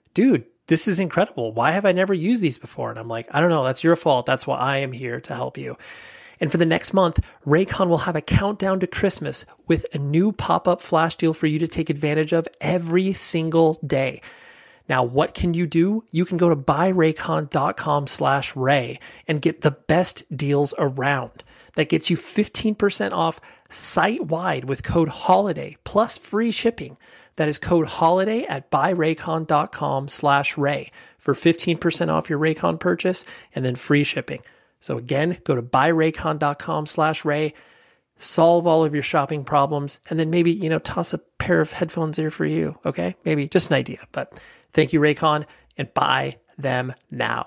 I: dude, this is incredible. Why have I never used these before? And I'm like, I don't know. That's your fault. That's why I am here to help you. And for the next month, Raycon will have a countdown to Christmas with a new pop-up flash deal for you to take advantage of every single day. Now, what can you do? You can go to buyraycon.com slash Ray and get the best deals around. That gets you fifteen percent off site-wide with code HOLIDAY plus free shipping. That is code HOLIDAY at buyraycon.com slash Ray for fifteen percent off your Raycon purchase and then free shipping. So again, go to buyraycon.com slash Ray, solve all of your shopping problems, and then maybe, you know, toss a pair of headphones there for you, okay? Maybe just an idea, but thank you, Raycon, and buy them now.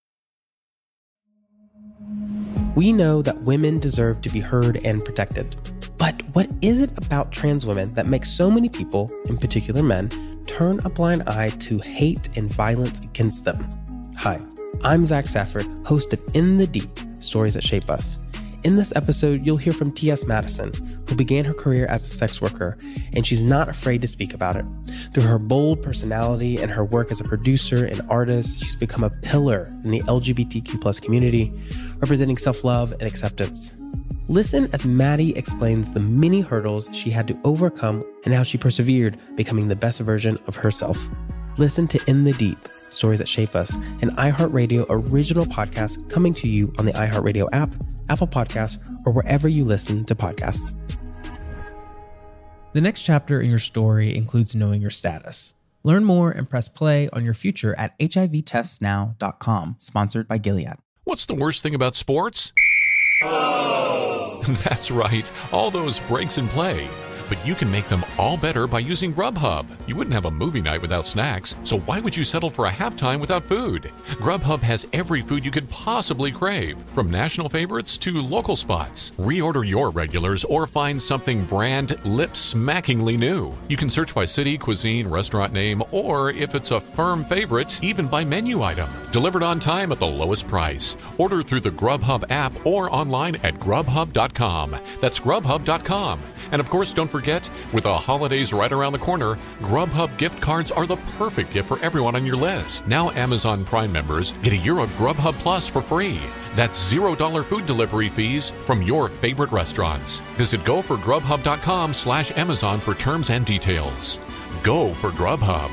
J: We know that women deserve to be heard and protected. But what is it about trans women that makes so many people, in particular men, turn a blind eye to hate and violence against them? Hi, I'm Zach Safford, host of In the Deep, Stories That Shape Us. In this episode, you'll hear from T S Madison, who began her career as a sex worker, and she's not afraid to speak about it. Through her bold personality and her work as a producer and artist, she's become a pillar in the L G B T Q plus community, representing self-love and acceptance. Listen as Maddie explains the many hurdles she had to overcome and how she persevered, becoming the best version of herself. Listen to In the Deep, Stories That Shape Us, an iHeartRadio original podcast coming to you on the iHeartRadio app, Apple Podcasts, or wherever you listen to podcasts.
K: The next chapter in your story includes knowing your status. Learn more and press play on your future at H I V tests now dot com, sponsored by Gilead.
L: What's the worst thing about sports? Oh. That's right, all those breaks in play. But you can make them all better by using Grubhub. You wouldn't have a movie night without snacks, so why would you settle for a halftime without food? Grubhub has every food you could possibly crave, from national favorites to local spots. Reorder your regulars or find something brand lip-smackingly new. You can search by city, cuisine, restaurant name, or if it's a firm favorite, even by menu item. Delivered on time at the lowest price. Order through the Grubhub app or online at grubhub dot com. That's grubhub dot com. And of course, don't forget, with the holidays right around the corner, Grubhub gift cards are the perfect gift for everyone on your list. Now Amazon Prime members get a year of Grubhub Plus for free. That's zero dollars food delivery fees from your favorite restaurants. Visit go for grubhub dot com slash Amazon for terms and details. Go for Grubhub.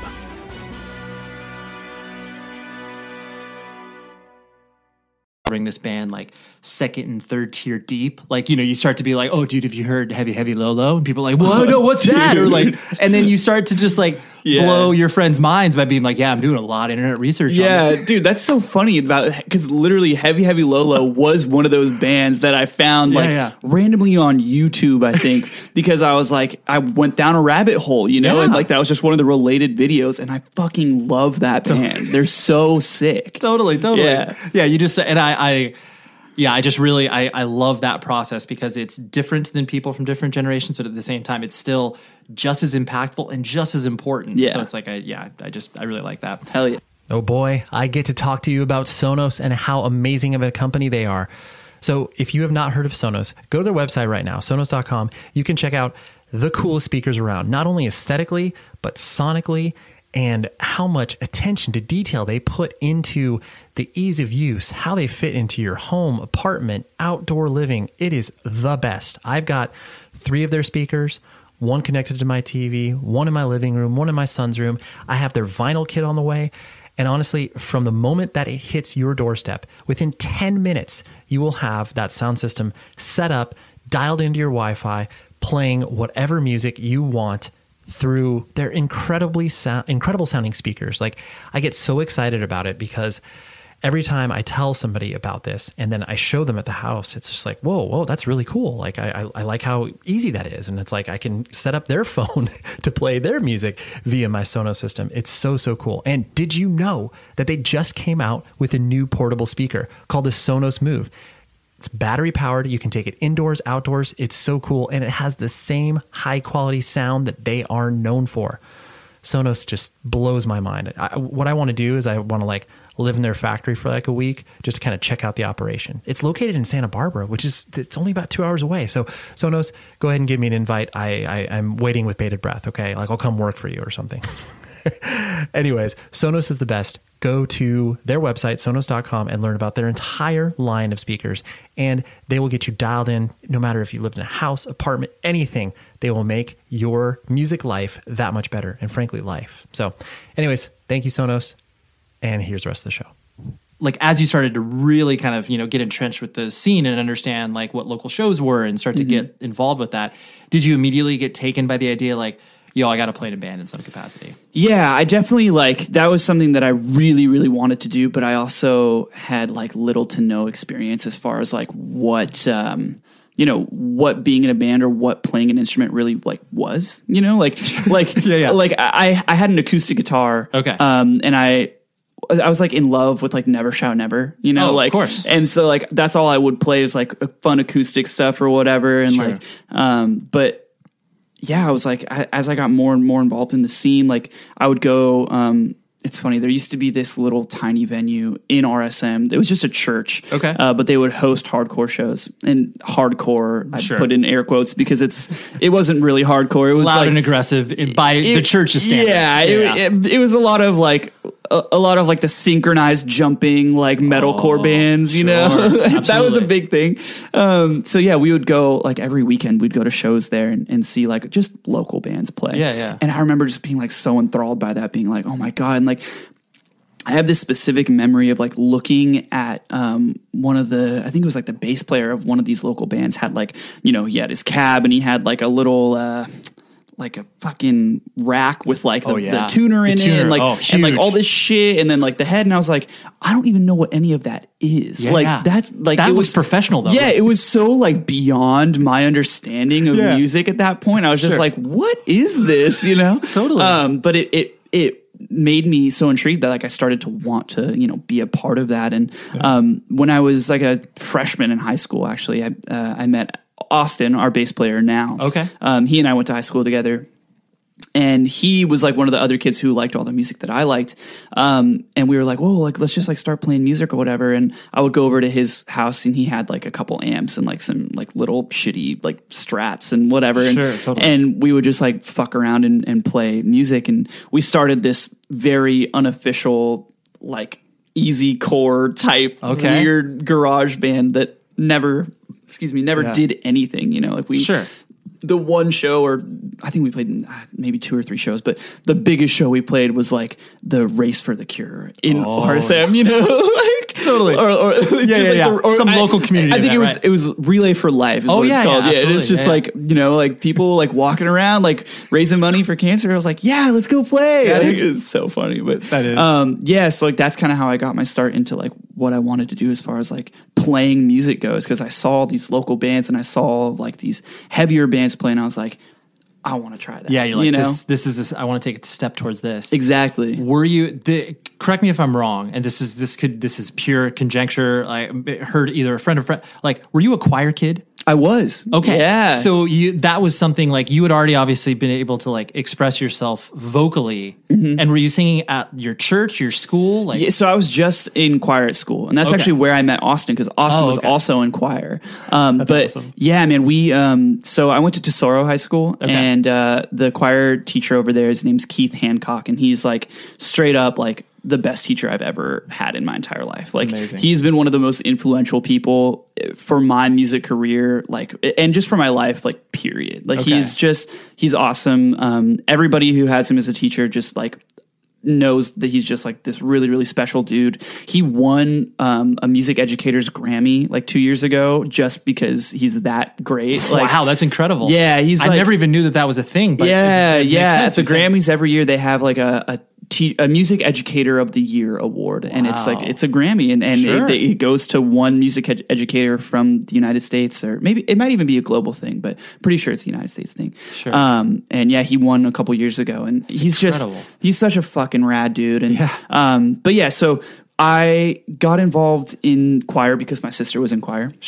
G: Bring this band like second and third tier deep, like, you know, you start to be like, oh dude, have you heard Heavy Heavy Low Low? And people are like, whoa, no, what's that? Or like, and then you start to just like yeah. blow your friends' minds by being like, yeah, I'm doing a lot of internet research
H: yeah
G: on this.
H: Dude, that's so funny about, because literally Heavy Heavy Low Low was one of those bands that I found like yeah, yeah. randomly on YouTube, I think, because I was like, I went down a rabbit hole, you know, yeah. and like that was just one of the related videos, and I fucking love that band. They're so sick.
G: Totally, totally.
H: Yeah,
G: yeah you just, and I, I Yeah, I just really, I, I love that process because it's different than people from different generations, but at the same time, it's still just as impactful and just as important.
H: Yeah.
G: So it's like, I, yeah, I just, I really like that.
H: Hell yeah.
F: Oh boy, I get to talk to you about Sonos and how amazing of a company they are. So if you have not heard of Sonos, go to their website right now, sonos dot com. You can check out the coolest speakers around, not only aesthetically, but sonically, and how much attention to detail they put into the ease of use, how they fit into your home, apartment, outdoor living. It is the best. I've got three of their speakers, one connected to my T V, one in my living room, one in my son's room. I have their vinyl kit on the way. And honestly, from the moment that it hits your doorstep, within ten minutes, you will have that sound system set up, dialed into your Wi-Fi, playing whatever music you want through their incredibly sound, incredible sounding speakers. Like, I get so excited about it because every time I tell somebody about this and then I show them at the house, it's just like, whoa, whoa, that's really cool. Like, I, I, I like how easy that is. And it's like, I can set up their phone to play their music via my Sonos system. It's so, so cool. And did you know that they just came out with a new portable speaker called the Sonos Move? It's battery powered. You can take it indoors, outdoors. It's so cool. And it has the same high quality sound that they are known for. Sonos just blows my mind. I, what I want to do is I want to like live in their factory for like a week just to kind of check out the operation. It's located in Santa Barbara, which is, it's only about two hours away. So Sonos, go ahead and give me an invite. I, I I'm waiting with bated breath. Okay. Like, I'll come work for you or something. Anyways, Sonos is the best. Go to their website, sonos dot com, and learn about their entire line of speakers. And they will get you dialed in no matter if you live in a house, apartment, anything. They will make your music life that much better, and frankly, life. So anyways, thank you, Sonos. And here's the rest of the show.
G: Like, as you started to really kind of, you know, get entrenched with the scene and understand like what local shows were and start to mm-hmm. get involved with that, did you immediately get taken by the idea like, yo, I got to play in a band in some capacity?
H: Yeah, I definitely like, that was something that I really, really wanted to do, but I also had like little to no experience as far as like what, um, you know, what being in a band or what playing an instrument really like was, you know, like, like,
G: yeah, yeah.
H: like I, I had an acoustic guitar.
G: Okay.
H: Um, and I, I was like in love with like Never Shout Never, you know,
G: oh,
H: like,
G: of course.
H: And so like, that's all I would play is like fun acoustic stuff or whatever. And
G: Sure.
H: like, um, but yeah, I was like, I, as I got more and more involved in the scene, like I would go, um, it's funny. There used to be this little tiny venue in R S M. It was just a church.
G: Okay.
H: Uh, but they would host hardcore shows, and hardcore, I
G: Sure.
H: put in air quotes because it's, it wasn't really hardcore. It was
G: Loud
H: like,
G: and aggressive in- by
H: it-
G: the church's standards.
H: Yeah, It, it, it was a lot of like a, a lot of like the synchronized jumping like metalcore
G: Oh,
H: bands, you
G: sure.
H: know. That was a
G: Absolutely.
H: big thing. Um, so yeah, we would go like every weekend. We'd go to shows there and, and see like just local bands play.
G: Yeah, yeah.
H: And I remember just being like so enthralled by that, being like, oh my god, and like. I have this specific memory of like looking at um, one of the, I think it was like the bass player of one of these local bands had like, you know, he had his cab and he had like a little, uh, like a fucking rack with like the,
G: Oh, yeah.
H: the tuner
G: The
H: in
G: tuner.
H: it and like,
G: Oh,
H: and like
G: huge.
H: all this shit and then like the head. And I was like, I don't even know what any of that is.
G: Yeah,
H: like
G: yeah.
H: that's like,
G: That
H: it
G: looks
H: was
G: professional, though.
H: Yeah. It was so like beyond my understanding of
G: Yeah.
H: music at that point. I was just
G: Sure.
H: like, what is this? You know?
G: Totally.
H: Um, but it, it, it, made me so intrigued that like I started to want to, you know, be a part of that. And um, when I was like a freshman in high school, actually, I uh, I met Austin, our bass player now.
G: Okay.
H: Um, he and I went to high school together. And he was like one of the other kids who liked all the music that I liked. Um, and we were like, whoa, like, let's just like start playing music or whatever. And I would go over to his house and he had like a couple amps and like some like little shitty like Strats and whatever. And,
G: Sure, totally.
H: and we would just like fuck around and, and play music. And we started this very unofficial, like easy core type
G: Okay.
H: weird garage band that never, excuse me, never
G: Yeah.
H: did anything, you know, like we,
G: Sure.
H: the one show, or I think we played in, uh, maybe two or three shows, but the biggest show we played was like the Race for the Cure in
G: Oh,
H: R S M, you know, like
G: Totally.
H: or, or just
G: yeah,
H: like
G: yeah.
H: the- or
G: Some
H: I-
G: local community
H: I think
G: event,
H: it was
G: right.
H: it was Relay for Life. Is
G: Oh,
H: what
G: yeah,
H: it's called.
G: yeah,
H: Yeah, and it's
G: absolutely.
H: just
G: Yeah,
H: like you know, like people like walking around, like raising money for cancer. I was like, yeah, let's go play.
G: Yeah,
H: I think
G: dude.
H: it's so funny, but
G: That is.
H: um, yeah. So like that's kind of how I got my start into like what I wanted to do as far as like playing music goes, because I saw these local bands and I saw like these heavier bands play, and I was like, I want to try that.
G: Yeah, you're like,
H: you know?
G: this, this is, this, I want to take a step towards this.
H: Exactly.
G: Were you, the, correct me if I'm wrong, and this is, this could, this is pure conjecture. I heard either a friend or friend, like, were you a choir kid?
H: I was.
G: Okay.
H: Yeah.
G: So you, that was something like you had already obviously been able to like express yourself vocally.
H: Mm-hmm.
G: And were you singing at your church, your school? Like,
H: Yeah, so I was just in choir at school, and that's
G: Okay.
H: actually where I met Austin, because Austin
G: Oh,
H: was
G: okay.
H: also in choir. Um,
G: That's
H: but
G: awesome.
H: yeah, man, we um, so I went to Tesoro High School,
G: Okay.
H: and uh, the choir teacher over there, his name's Keith Hancock, and he's like straight up like the best teacher I've ever had in my entire life. Like
G: Amazing.
H: he's been one of the most influential people for my music career, like, and just for my life, like period. Like
G: Okay.
H: he's just, he's awesome. Um, everybody who has him as a teacher just like knows that he's just like this really, really special dude. He won um, a music educator's Grammy like two years ago just because he's that great. Like,
G: wow, that's incredible.
H: Yeah, he's
G: I
H: like-
G: never even knew that that was a thing. But
H: yeah,
G: it, it makes
H: yeah. At
G: sense.
H: the
G: You're saying-
H: Grammys every year, they have like a a, te- a music educator of the year award, and it's like
G: Wow.
H: it's a Grammy, and and
G: Sure.
H: it, they- it goes to one music ed- educator from the United States, or maybe it might even be a global thing, but pretty sure it's a United States thing.
G: Sure.
H: Um, and yeah, he won a couple years ago, and he's
G: incredible.
H: just he's such a fucking rad dude, and
G: Yeah.
H: um, but yeah, so I got involved in choir because my sister was in choir.
G: Sure.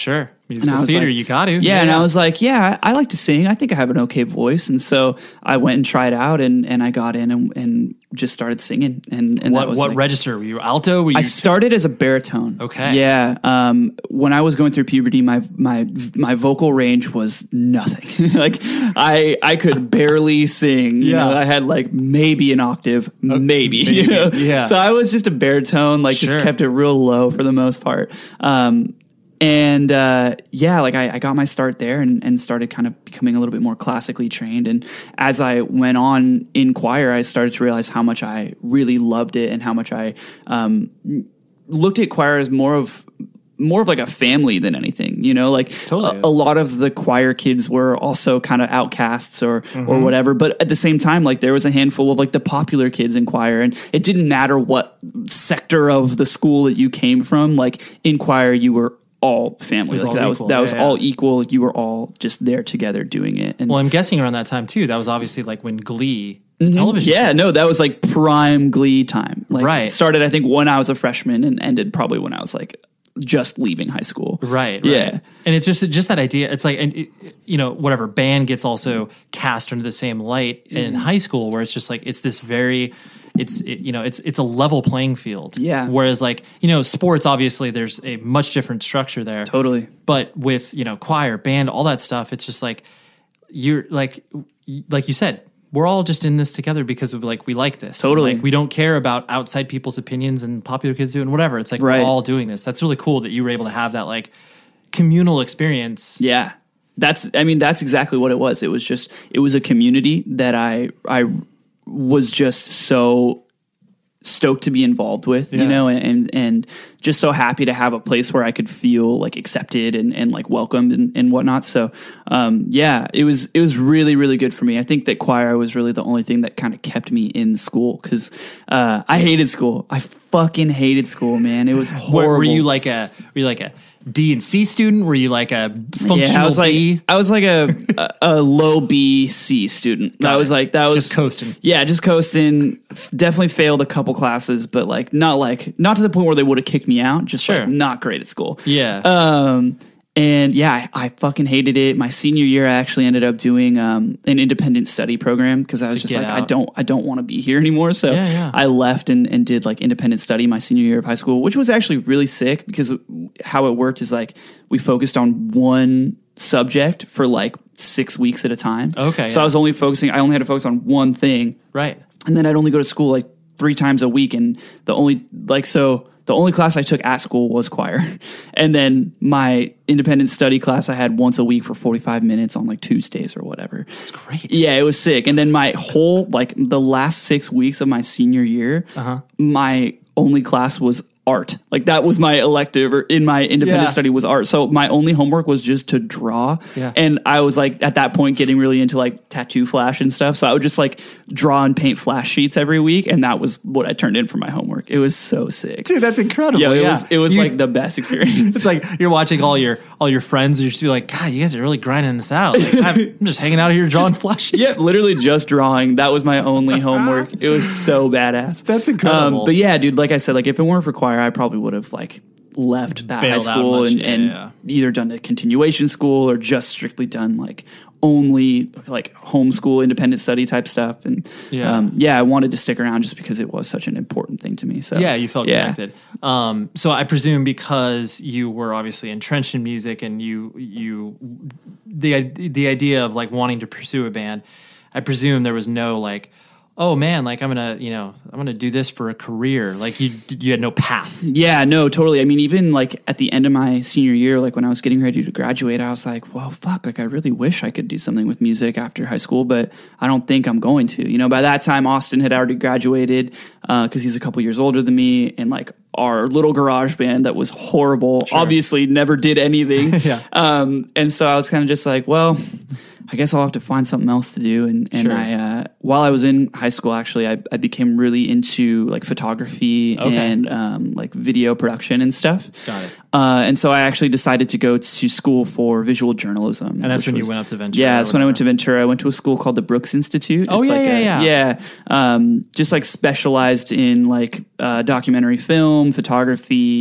G: Musical
H: was
G: theater,
H: like,
G: you got to.
H: Yeah,
G: yeah,
H: and I was like, yeah, I, I like to sing. I think I have an okay voice. And so I went and tried out, and, and I got in and, and just started singing. And, and
G: what
H: that was
G: what
H: like,
G: register? Were you alto? Were you
H: I started as a baritone.
G: Okay.
H: Yeah. Um, when I was going through puberty, my my my vocal range was nothing. Like I I could barely sing. You
G: Yeah.
H: know, I had like maybe an octave, maybe.
G: maybe.
H: You know?
G: Yeah.
H: So I was just a baritone, like
G: Sure.
H: just kept it real low for the most part. Um, And uh, yeah, like I, I got my start there and, and started kind of becoming a little bit more classically trained. And as I went on in choir, I started to realize how much I really loved it and how much I um, looked at choir as more of more of like a family than anything, you know, like
G: Totally.
H: a, a lot of the choir kids were also kind of outcasts or,
G: Mm-hmm.
H: or whatever. But at the same time, like there was a handful of like the popular kids in choir, and it didn't matter what sector of the school that you came from. Like in choir, you were all family.
G: was
H: Like
G: all
H: that
G: equal.
H: was that
G: Yeah,
H: was
G: yeah.
H: all equal. You were all just there together doing it. And
G: Well, I'm guessing around that time too. That was obviously like when Glee the television.
H: yeah,
G: show-
H: no, that was like prime Glee time. Like
G: Right.
H: started I think when I was a freshman and ended probably when I was like just leaving high school.
G: Right, right.
H: Yeah.
G: And it's just just that idea. It's like, and it, you know, whatever band gets also cast under the same light in
H: Mm-hmm.
G: high school, where it's just like it's this very, it's it, you know, it's it's a level playing field.
H: Yeah.
G: Whereas like you know, sports obviously there's a much different structure there.
H: Totally.
G: But with you know choir, band, all that stuff, it's just like you're like like you said. We're all just in this together because of like we like this.
H: Totally.
G: Like we don't care about outside people's opinions and popular kids doing whatever. It's like
H: Right.
G: we're all doing this. That's really cool that you were able to have that like communal experience.
H: Yeah. That's I mean that's exactly what it was. It was just it was a community that I I was just so stoked to be involved with,
G: Yeah.
H: you know, and and just so happy to have a place where I could feel like accepted and, and like welcomed and, and whatnot. So um, yeah, it was it was really, really good for me. I think that choir was really the only thing that kind of kept me in school because uh, I hated school. I fucking hated school, man. It was horrible.
G: Were, were you like a were you like a D and C student? Were you like a functional
H: yeah, I was like
G: B?
H: I was like a, a, a low B C student.
G: Got
H: I was
G: it.
H: like that was
G: Just coasting.
H: Yeah, just coasting. F- Definitely failed a couple classes, but like not like not to the point where they would have kicked me out. Just
G: Sure.
H: like not great at school.
G: Yeah.
H: Um. And yeah, I, I fucking hated it. My senior year, I actually ended up doing um, an independent study program because I was
G: To
H: just
G: get
H: like, I
G: out.
H: don't, I don't want to be here anymore. So
G: Yeah, yeah.
H: I left and, and did like independent study my senior year of high school, which was actually really sick because how it worked is like we focused on one subject for like six weeks at a time.
G: Okay,
H: So
G: yeah.
H: I was only focusing, I only had to focus on one thing.
G: Right.
H: And then I'd only go to school like three times a week. And the only, like, so the only class I took at school was choir. And then my independent study class I had once a week for forty-five minutes on like Tuesdays or whatever.
G: That's great.
H: Yeah, it was sick. And then my whole, like the last six weeks of my senior year,
G: Uh-huh.
H: my only class was art. Like that was my elective or in my independent
G: Yeah.
H: study was art. So my only homework was just to draw.
G: Yeah.
H: And I was like at that point getting really into like tattoo flash and stuff. So I would just like draw and paint flash sheets every week. And that was what I turned in for my homework. It was so sick.
G: Dude, that's incredible.
H: Yeah, it
G: yeah.
H: was it was
G: You-
H: like the best experience.
G: It's like you're watching all your all your friends, and you're just be like, God, you guys are really grinding this out. Like, I'm I'm just hanging out here drawing flash sheets.
H: Yeah, literally just drawing. That was my only homework. It was so badass.
G: That's incredible.
H: Um, but yeah, dude, like I said, like if it weren't for choir, I probably would have like left that
G: Bailed
H: high
G: out
H: school
G: much,
H: and,
G: yeah,
H: and
G: yeah.
H: either done a continuation school or just strictly done like only like homeschool independent study type stuff. And
G: Yeah.
H: um, yeah, I wanted to stick around just because it was such an important thing to me. So
G: Yeah, you felt
H: yeah.
G: connected. Um, so I presume because you were obviously entrenched in music and you you the the idea of like wanting to pursue a band, I presume there was no like, oh man, like I'm gonna you know I'm gonna do this for a career. Like you you had no path.
H: Yeah, no, totally. I mean, even like at the end of my senior year, like when I was getting ready to graduate, I was like, well, fuck, like I really wish I could do something with music after high school, but I don't think I'm going to. You know, by that time, Austin had already graduated because uh, he's a couple years older than me, and like our little garage band that was horrible,
G: Sure.
H: obviously never did anything.
G: Yeah.
H: Um, and so I was kind of just like, well, I guess I'll have to find something else to do. And, and
G: Sure.
H: I, uh, while I was in high school, actually, I, I became really into like photography
G: Okay.
H: and um, like video production and stuff.
G: Got it.
H: Uh, and so I actually decided to go to school for visual journalism.
G: And that's
H: which
G: when you
H: was-
G: went out to Ventura.
H: Yeah,
G: or
H: that's when I went to
G: whatever.
H: Ventura. I went to a school called the Brooks Institute.
G: Oh,
H: It's
G: yeah,
H: like
G: yeah,
H: a-
G: yeah.
H: Yeah. Um, just like specialized in like uh, documentary film, photography,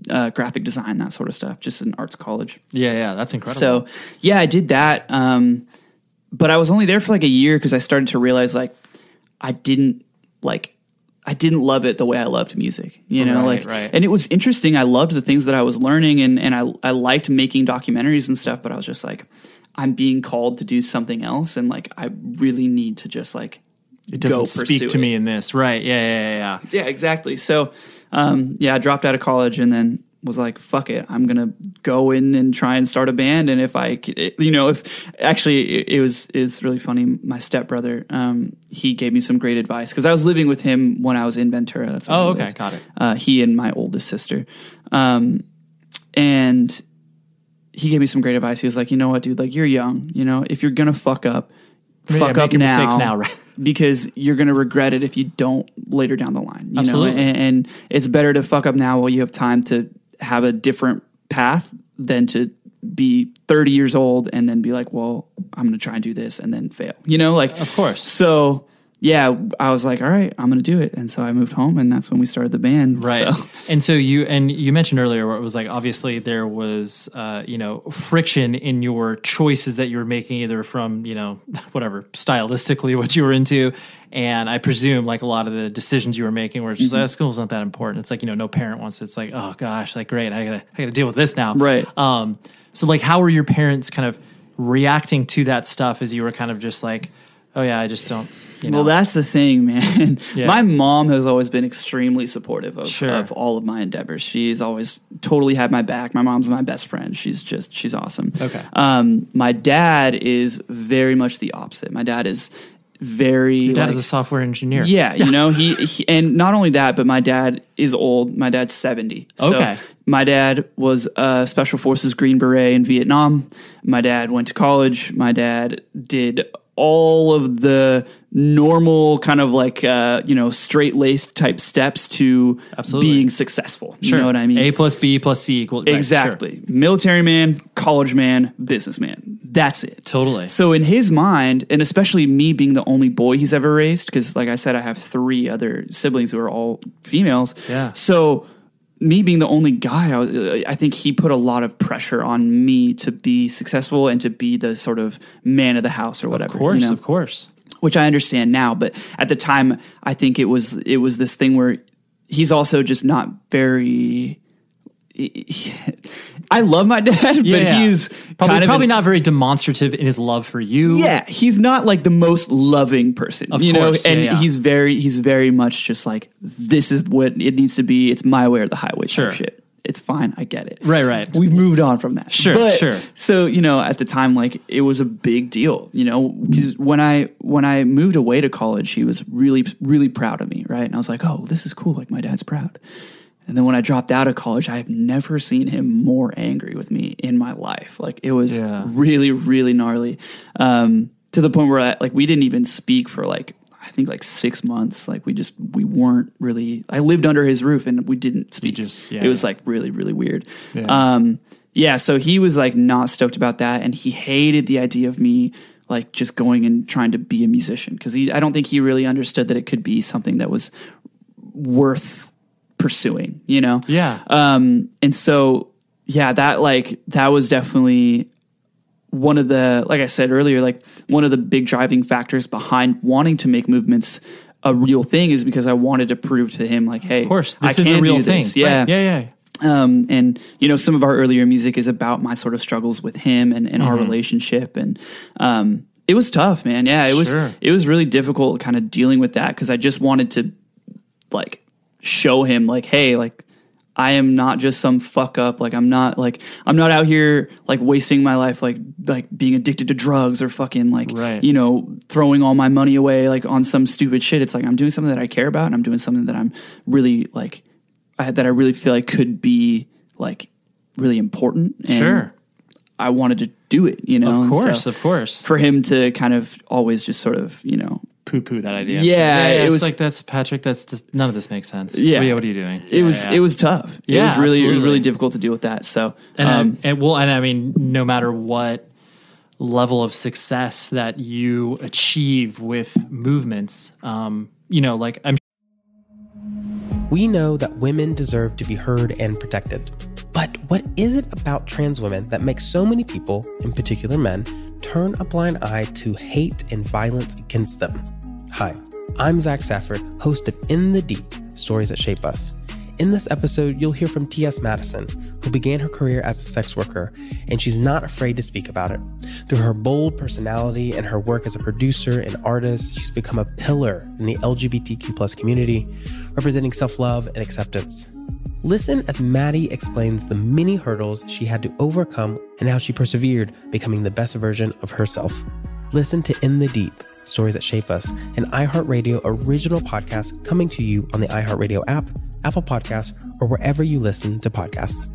H: uh, graphic design, that sort of stuff, just an arts college.
G: Yeah, yeah, that's incredible.
H: So yeah, I did that. Um, but I was only there for like a year because I started to realize like I didn't like I didn't love it the way I loved music, you know,
G: Right,
H: like,
G: right.
H: and it was interesting. I loved the things that I was learning, and, and I, I liked making documentaries and stuff, but I was just like, I'm being called to do something else. And like, I really need to just like,
G: it doesn't
H: go
G: speak
H: pursue
G: to
H: it.
G: me in this. Right. Yeah, yeah, yeah, yeah.
H: Yeah, exactly. So, um, yeah, I dropped out of college and then was like, fuck it, I'm going to go in and try and start a band. And if I, c- you know, if actually it, it was, it's really funny. My stepbrother, um, he gave me some great advice because I was living with him when I was in Ventura. That's where
G: Oh,
H: he
G: okay.
H: lives.
G: Got it.
H: Uh, he and my oldest sister. Um, and he gave me some great advice. He was like, you know what, dude, like you're young, you know, if you're going to fuck up,
G: Yeah,
H: fuck
G: make
H: up
G: your
H: now,
G: mistakes now, right?
H: because you're going to regret it if you don't later down the line, you
G: Absolutely.
H: know, and, and it's better to fuck up now while you have time to have a different path than to be thirty years old and then be like, well, I'm going to try and do this and then fail, you know, like,
G: Of course.
H: so yeah, I was like, all right, I'm going to do it. And so I moved home and that's when we started the band.
G: Right.
H: So.
G: And so you, and you mentioned earlier where it was like, obviously there was, uh, you know, friction in your choices that you were making either from, you know, whatever, stylistically what you were into. And I presume like a lot of the decisions you were making were just
H: Mm-hmm.
G: like, oh, school's not that important. It's like, you know, no parent wants it. It's like, oh gosh, like, great. I gotta, I gotta deal with this now.
H: Right.
G: Um, so like, how were your parents kind of reacting to that stuff as you were kind of just like, oh yeah, I just don't, you know.
H: Well, that's the thing, man.
G: Yeah.
H: My mom has always been extremely supportive of,
G: Sure.
H: of all of my endeavors. She's always totally had my back. My mom's my best friend. She's just, she's awesome.
G: Okay.
H: Um, my dad is very much the opposite. My dad is very
G: Your dad
H: like,
G: is a software engineer.
H: yeah, you know, he, he, and not only that, but my dad is old. My dad's seventy. So
G: Okay.
H: my dad was a Special Forces Green Beret in Vietnam. My dad went to college. My dad did all of the normal kind of like, uh, you know, straight-laced type steps to
G: Absolutely.
H: being successful. You
G: Sure.
H: know what I mean?
G: A plus B plus C equals right,
H: Exactly. Military man, college man, businessman. That's it.
G: Totally.
H: So in his mind, and especially me being the only boy he's ever raised, because like I said, I have three other siblings who are all females.
G: Yeah.
H: So me being the only guy, I, was, I think he put a lot of pressure on me to be successful and to be the sort of man of the house or whatever.
G: Of course,
H: you know?
G: of course.
H: Which I understand now, but at the time, I think it was it was this thing where he's also just not very. I love my dad,
G: Yeah,
H: but
G: yeah.
H: he's
G: Probably,
H: kind of
G: probably
H: an-
G: not very demonstrative in his love for you.
H: Yeah, he's not like the most loving person,
G: Of
H: you
G: course,
H: know, and
G: yeah, yeah.
H: he's very he's very much just like, this is what it needs to be. It's my way or the highway type
G: Sure.
H: shit. It's fine. I get it.
G: Right, right.
H: We've moved on from that.
G: Sure,
H: but,
G: sure.
H: So, you know, at the time, like, it was a big deal, you know, because when I, when I moved away to college, he was really, really proud of me. Right. And I was like, oh, this is cool. Like, my dad's proud. And then when I dropped out of college, I have never seen him more angry with me in my life. Like, it was
G: Yeah.
H: really, really gnarly. Um, to the point where I, like, we didn't even speak for like, I think like six months. Like we just, we weren't really, I lived under his roof and we didn't speak.
G: just- yeah,
H: it was
G: yeah.
H: like really, really weird.
G: Yeah.
H: Um, yeah. So he was like not stoked about that. And he hated the idea of me like just going and trying to be a musician. Cause he, I don't think he really understood that it could be something that was worth pursuing, you know?
G: Yeah.
H: Um, and so, yeah, that like, that was definitely one of the, like I said earlier, like one of the big driving factors behind wanting to make movements a real thing is because I wanted to prove to him like, hey,
G: Of course,
H: I
G: this is
H: can
G: a real
H: do
G: thing.
H: this. Yeah.
G: Right. Yeah, yeah.
H: Um, and you know, some of our earlier music is about my sort of struggles with him and, and our
G: Mm-hmm.
H: relationship. And, um, it was tough, man. Yeah. It was,
G: Sure.
H: it was really difficult kind of dealing with that. Cause I just wanted to like show him like, hey, like, I am not just some fuck up. Like I'm not like I'm not out here like wasting my life like like being addicted to drugs or fucking like
G: Right.
H: you know throwing all my money away like on some stupid shit. It's like I'm doing something that I care about and I'm doing something that I'm really like I, that I really feel like could be like really important. And
G: Sure.
H: I wanted to do it. You know,
G: Of
H: And
G: course,
H: so
G: of course.
H: for him to kind of always just sort of you know.
G: Poo-poo that idea.
H: Yeah, it
G: it's
H: was-
G: like that's Patrick. That's just, none of this makes sense.
H: Yeah.
G: What, what are you doing?
H: It
G: Yeah,
H: was
G: yeah.
H: it was tough.
G: Yeah,
H: it was really it was
G: absolutely.
H: really difficult to deal with that. So
G: And,
H: um,
G: um, and well, and I mean, no matter what level of success that you achieve with movements, um, you know, like I'm.
J: We know that women deserve to be heard and protected. But what is it about trans women that makes so many people, in particular men, turn a blind eye to hate and violence against them? Hi, I'm Zach Safford, host of In the Deep, Stories That Shape Us. In this episode, you'll hear from T S Madison, who began her career as a sex worker, and she's not afraid to speak about it. Through her bold personality and her work as a producer and artist, she's become a pillar in the L G B T Q plus community, representing self-love and acceptance. Listen as Maddie explains the many hurdles she had to overcome and how she persevered, becoming the best version of herself. Listen to In the Deep, Stories That Shape Us, an iHeartRadio original podcast coming to you on the iHeartRadio app, Apple Podcasts, or wherever you listen to podcasts.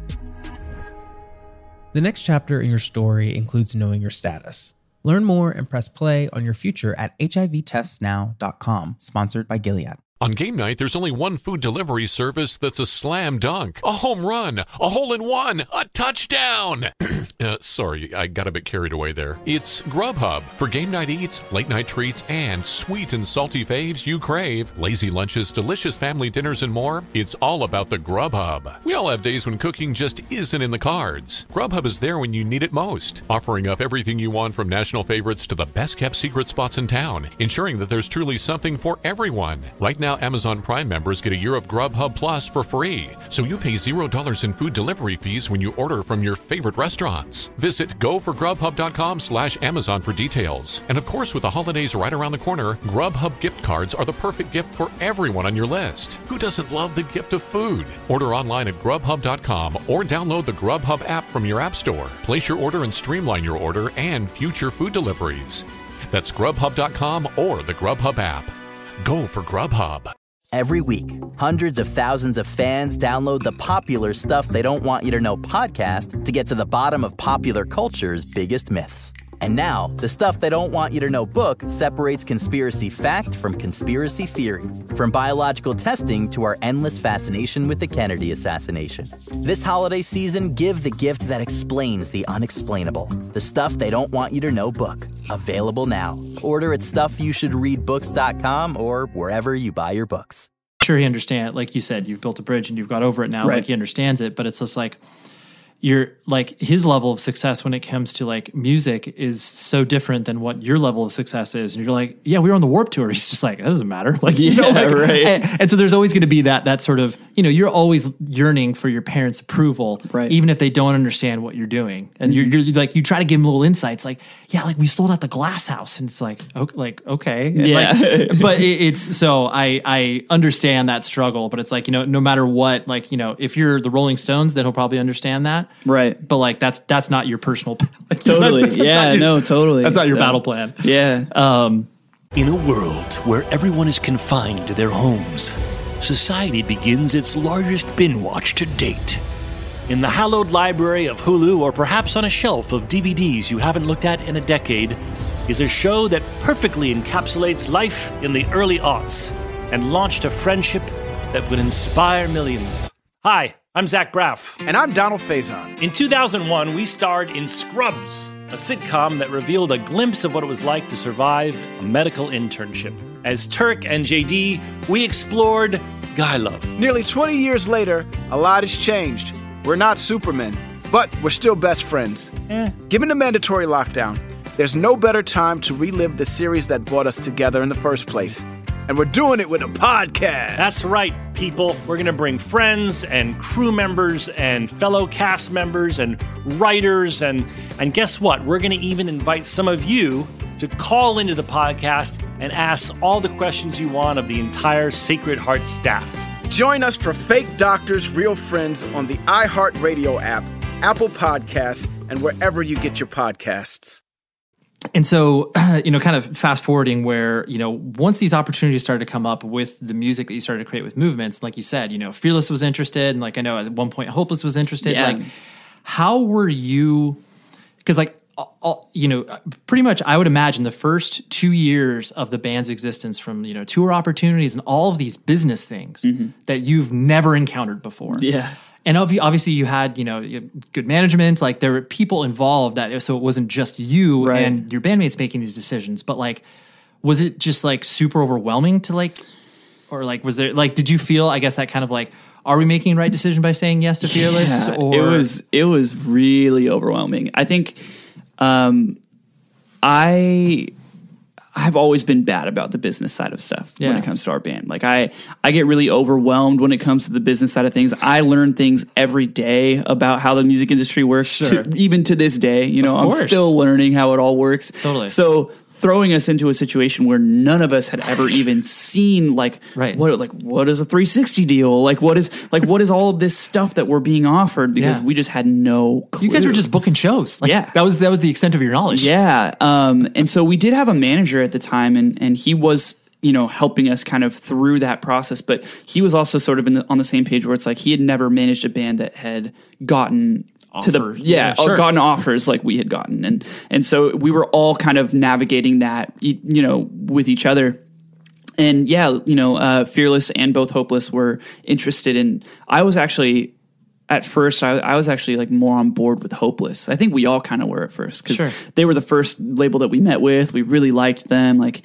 K: The next chapter in your story includes knowing your status. Learn more and press play on your future at H I V tests now dot com, sponsored by Gilead.
L: On game night, there's only one food delivery service that's a slam dunk, a home run, a hole-in-one, a touchdown. uh, sorry, I got a bit carried away there. It's Grubhub. For game night eats, late night treats, and sweet and salty faves you crave, lazy lunches, delicious family dinners, and more, it's all about the Grubhub. We all have days when cooking just isn't in the cards. Grubhub is there when you need it most, offering up everything you want from national favorites to the best-kept secret spots in town, ensuring that there's truly something for everyone. Right now, Amazon Prime members get a year of Grubhub Plus for free, so you pay zero dollars in food delivery fees when you order from your favorite restaurants. Visit go for grubhub dot com slash Amazon for details. And of course, with the holidays right around the corner, Grubhub gift cards are the perfect gift for everyone on your list. Who doesn't love the gift of food? Order online at grubhub dot com or download the Grubhub app from your app store. Place your order and streamline your order and future food deliveries. That's grubhub dot com or the Grubhub app. Go for Grubhub.
M: Every week, hundreds of thousands of fans download the popular Stuff They Don't Want You to Know podcast to get to the bottom of popular culture's biggest myths. And now, the Stuff They Don't Want You to Know book separates conspiracy fact from conspiracy theory, from biological testing to our endless fascination with the Kennedy assassination. This holiday season, give the gift that explains the unexplainable. The Stuff They Don't Want You to Know book. Available now. Order at stuff you should read books dot com or wherever you buy your books.
G: Sure, he understands. Like you said, you've built a bridge and you've got over it now.
H: Right.
G: Like he understands it, but it's just like you're like his level of success when it comes to like music is so different than what your level of success is. And you're like, yeah, we were on the Warped Tour. He's just like, that doesn't matter. Like, you
H: yeah,
G: know, like,
H: right.
G: And, and so there's always going to be that that sort of, you know, you're always yearning for your parents' approval,
H: right.
G: even if they don't understand what you're doing. And mm-hmm. you're, you're like, you try to give them little insights, like, yeah, like we sold out the Glass House, and it's like, okay, like okay, and
H: yeah.
G: Like, but it, it's so I I understand that struggle, but it's like, you know, no matter what, like, you know, if you're the Rolling Stones, then he'll probably understand that,
H: right?
G: But like that's that's not your personal like,
H: totally yeah your, no totally
G: that's not your
H: so,
G: battle plan.
H: Yeah.
G: Um
N: in a world where everyone is confined to their homes, society begins its largest binge watch to date. In the hallowed library of Hulu, or perhaps on a shelf of D V Ds you haven't looked at in a decade, is a show that perfectly encapsulates life in the early aughts and launched a friendship that would inspire millions. Hi, I'm Zach Braff.
E: And I'm Donald Faison.
N: In two thousand one, we starred in Scrubs, a sitcom that revealed a glimpse of what it was like to survive a medical internship. As Turk and J D, we explored guy love.
E: Nearly twenty years later, a lot has changed. We're not Supermen, but we're still best friends.
N: Eh.
E: Given the mandatory lockdown, there's no better time to relive the series that brought us together in the first place. And we're doing it with a podcast.
N: That's right, people. We're going to bring friends and crew members and fellow cast members and writers. And, and guess what? We're going to even invite some of you to call into the podcast and ask all the questions you want of the entire Sacred Heart staff.
E: Join us for Fake Doctors, Real Friends on the iHeartRadio app, Apple Podcasts, and wherever you get your podcasts.
G: And so, uh, you know, kind of fast forwarding where, you know, once these opportunities started to come up with the music that you started to create with Movements, like you said, you know, Fearless was interested. And like, I know at one point Hopeless was interested.
H: Yeah.
G: Like, how were you, because like, all, you know, pretty much I would imagine the first two years of the band's existence from, you know, tour opportunities and all of these business things mm-hmm. that you've never encountered before.
H: Yeah.
G: And obviously you had, you know, good management, like there were people involved that, so it wasn't just you
H: right.
G: and your bandmates making these decisions, but like, was it just like super overwhelming to like, or like, was there like, did you feel, I guess that kind of like, are we making the right decision by saying yes to Fearless?
H: Yeah,
G: or
H: it was, it was really overwhelming. I think, um, I, I've always been bad about the business side of stuff
G: Yeah.
H: when it comes to our band. Like I, I get really overwhelmed when it comes to the business side of things. I learn things every day about how the music industry works,
G: Sure.
H: to, even to this day. You know, I'm
G: course.
H: still learning how it all works.
G: Totally.
H: So throwing us into a situation where none of us had ever even seen, like,
G: Right.
H: what, like, what is a three sixty deal? Like, what is, like, what is all of this stuff that we're being offered? Because
G: Yeah.
H: we just had no clue.
G: You guys were just booking shows. Like,
H: Yeah.
G: That was, that was the extent of your knowledge.
H: Yeah. Um, and so we did have a manager at the time, and, and he was, you know, helping us kind of through that process. But he was also sort of in the, on the same page where it's like he had never managed a band that had gotten to the
G: Offers.
H: yeah,
G: Yeah, sure.
H: gotten offers like we had gotten, and and so we were all kind of navigating that, you, you know, with each other. And yeah, you know, uh, Fearless and both Hopeless were interested in. I was actually. At first, I, I was actually like more on board with Hopeless. I think we all kind of were at first because
G: Sure.
H: they were the first label that we met with. We really liked them. Like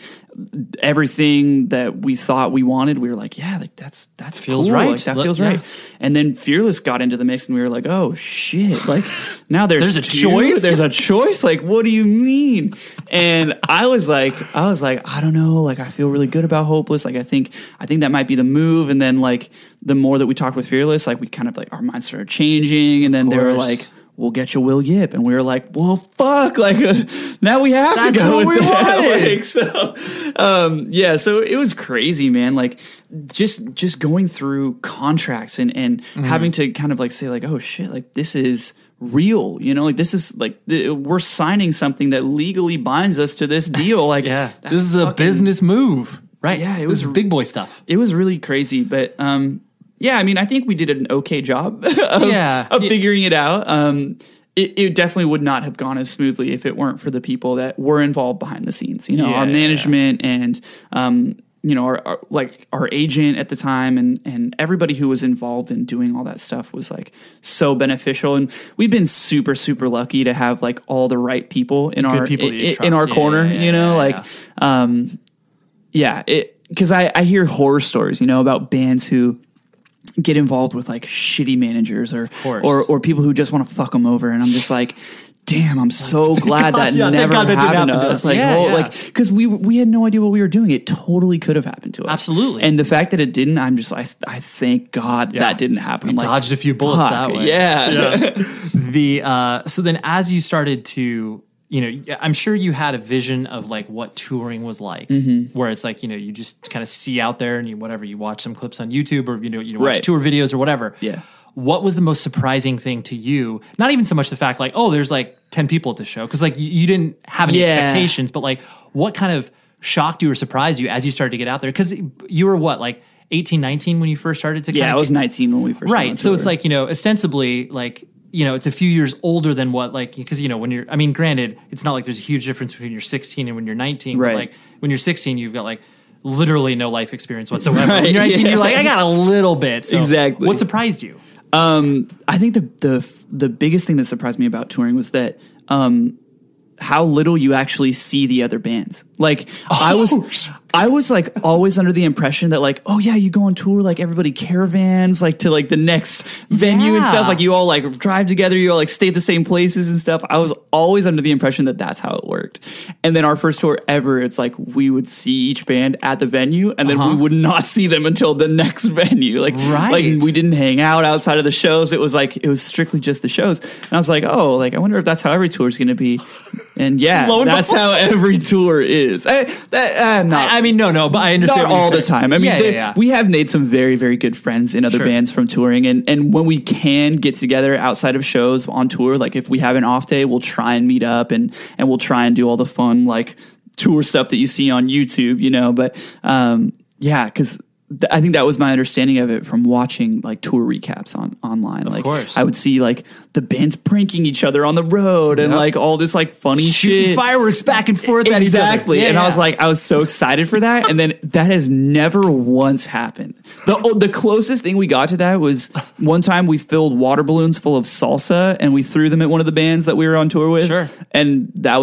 H: everything that we thought we wanted, we were like, yeah, like that's that's
G: Feels
H: cool.
G: right.
H: Like, that
G: Let-
H: feels
G: yeah.
H: right. And then Fearless got into the mix, and we were like, oh shit! Like now there's
G: There's a
H: two?
G: choice?
H: There's a choice. Like what do you mean? And I was like, I was like, I don't know. Like I feel really good about Hopeless. Like I think I think that might be the move. And then like the more that we talked with Fearless, like we kind of like our minds started changing, and then they were
G: course.
H: like, we'll get you Will Yip. And we were like, well, fuck, like uh, now we have
G: That's
H: to go
G: what
H: with
G: we
H: that.
G: wanted.
H: Like, so, um, yeah, so it was crazy, man. Like just, just going through contracts and, and
G: Mm-hmm.
H: having to kind of like say like, oh shit, like this is real, you know, like this is like, th- we're signing something that legally binds us to this deal. Like,
G: Yeah.
H: that's
G: This is a
H: fucking-
G: business move. Right.
H: Yeah, it
G: This
H: was
G: is big boy stuff.
H: It was really crazy, but, um, yeah, I mean, I think we did an okay job of,
G: Yeah.
H: of
G: Yeah.
H: figuring it out. Um, it, it definitely would not have gone as smoothly if it weren't for the people that were involved behind the scenes. You know,
G: Yeah,
H: our
G: yeah,
H: management and um, you know, our, our like our agent at the time, and and everybody who was involved in doing all that stuff was like so beneficial. And we've been super super lucky to have like all the right people in
G: Good
H: our
G: people that you
H: in,
G: trust.
H: in our
G: Yeah,
H: corner.
G: yeah, yeah,
H: you know,
G: yeah,
H: like
G: yeah.
H: um, yeah, it because I I hear horror stories, you know, about bands who get involved with like shitty managers or
G: course.
H: or or people who just want to fuck them over, and I'm just like, damn, I'm so glad
G: God,
H: that
G: yeah, thank
H: never
G: God that didn't
H: happened to
G: happen to
H: us.
G: us.
H: Like,
G: Yeah,
H: oh,
G: yeah.
H: like because we we had no idea what we were doing. It totally could have happened to us.
G: Absolutely.
H: And the fact that it didn't, I'm just I I thank God
G: Yeah.
H: that didn't happen.
G: You
H: I'm like,
G: dodged a few bullets
H: fuck,
G: that way.
H: Yeah.
G: The uh, so then as you started to, you know, I'm sure you had a vision of like what touring was like,
H: Mhm.
G: where it's like, you know, you just kind of see out there and you whatever you watch some clips on YouTube, or you know you watch
H: Right.
G: tour videos or whatever.
H: Yeah.
G: What was the most surprising thing to you? Not even so much the fact like, oh, there's like ten people at the show, because like you, you didn't have any
H: Yeah.
G: expectations, but like what kind of shocked you or surprised you as you started to get out there? Because you were what, like eighteen, nineteen when you first started to
H: Yeah,
G: kind
H: I
G: of
H: was nineteen when we first went on
G: right. So it's
H: tour.
G: like, you know, ostensibly like, you know, it's a few years older than what, like, because, you know, when you're, I mean, granted, it's not like there's a huge difference between you're sixteen and when you're nineteen.
H: Right.
G: But like when you're sixteen, you've got like literally no life experience whatsoever.
H: Right,
G: When you're nineteen,
H: yeah.
G: you're like, I got a little bit. So
H: Exactly.
G: What surprised you?
H: Um, I think the the the biggest thing that surprised me about touring was that um, how little you actually see the other bands. Like I was, I was like always under the impression that like, oh yeah, you go on tour, like everybody caravans like to like the next venue and
G: Yeah.
H: stuff. Like you all like drive together, you all like stay at the same places and stuff. I was always under the impression that that's how it worked. And then our first tour ever, it's like we would see each band at the venue, and then
G: Uh-huh.
H: we would not see them until the next venue. Like,
G: Right.
H: like we didn't hang out outside of the shows. It was like it was strictly just the shows. And I was like, oh, like I wonder if that's how every tour is going to be. And yeah,
G: Lo and
H: that's
G: behold.
H: how every tour is. I, that, uh, not,
G: I, I mean, no, no, but I understand.
H: not
G: what you're
H: all the
G: saying.
H: time. I mean,
G: yeah,
H: they-
G: yeah, yeah.
H: we have made some very, very good friends in other
G: Sure.
H: bands from touring. And, and when we can get together outside of shows on tour, like if we have an off day, we'll try and meet up and, and we'll try and do all the fun, like tour stuff that you see on YouTube, you know, but, um, yeah, because th- I think that was my understanding of it from watching like tour recaps on online.
G: Of
H: like
G: course.
H: I would see like the bands pranking each other on the road and
G: Yep.
H: like all this like funny
G: Shooting
H: shit.
G: fireworks back and forth at each other.
H: Exactly.
G: Yeah,
H: and I
G: yeah.
H: was like, I was so excited for that. And then that has never once happened. The oh, the closest thing we got to that was one time we filled water balloons full of salsa and we threw them at one of the bands that we were on tour with.
G: Sure.
H: And that was it.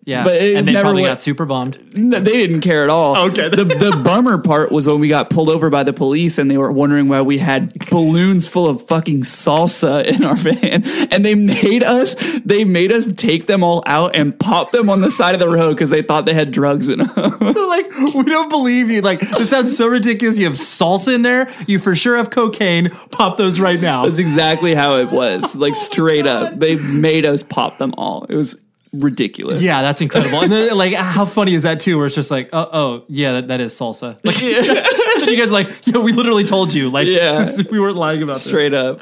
G: Yeah,
H: but it
G: and they
H: never
G: probably
H: went,
G: got super bummed.
H: No, they didn't care at all.
G: Okay.
H: The, the bummer part was when we got pulled over by the police and they were wondering why we had balloons full of fucking salsa in our van, and they made us they made us take them all out and pop them on the side of the road because they thought they had drugs in them.
G: They're like, we don't believe you. Like, this sounds so ridiculous. You have salsa in there. You for sure have cocaine. Pop those right now.
H: That's exactly how it was. Like straight up, they made us pop them all. It was ridiculous.
G: Yeah, that's incredible. And then, like, how funny is that too? Where it's just like, oh, oh yeah, that, that is salsa. Like, and you guys are like, yeah, we literally told you. Like,
H: yeah.
G: we weren't lying about this.
H: Straight up.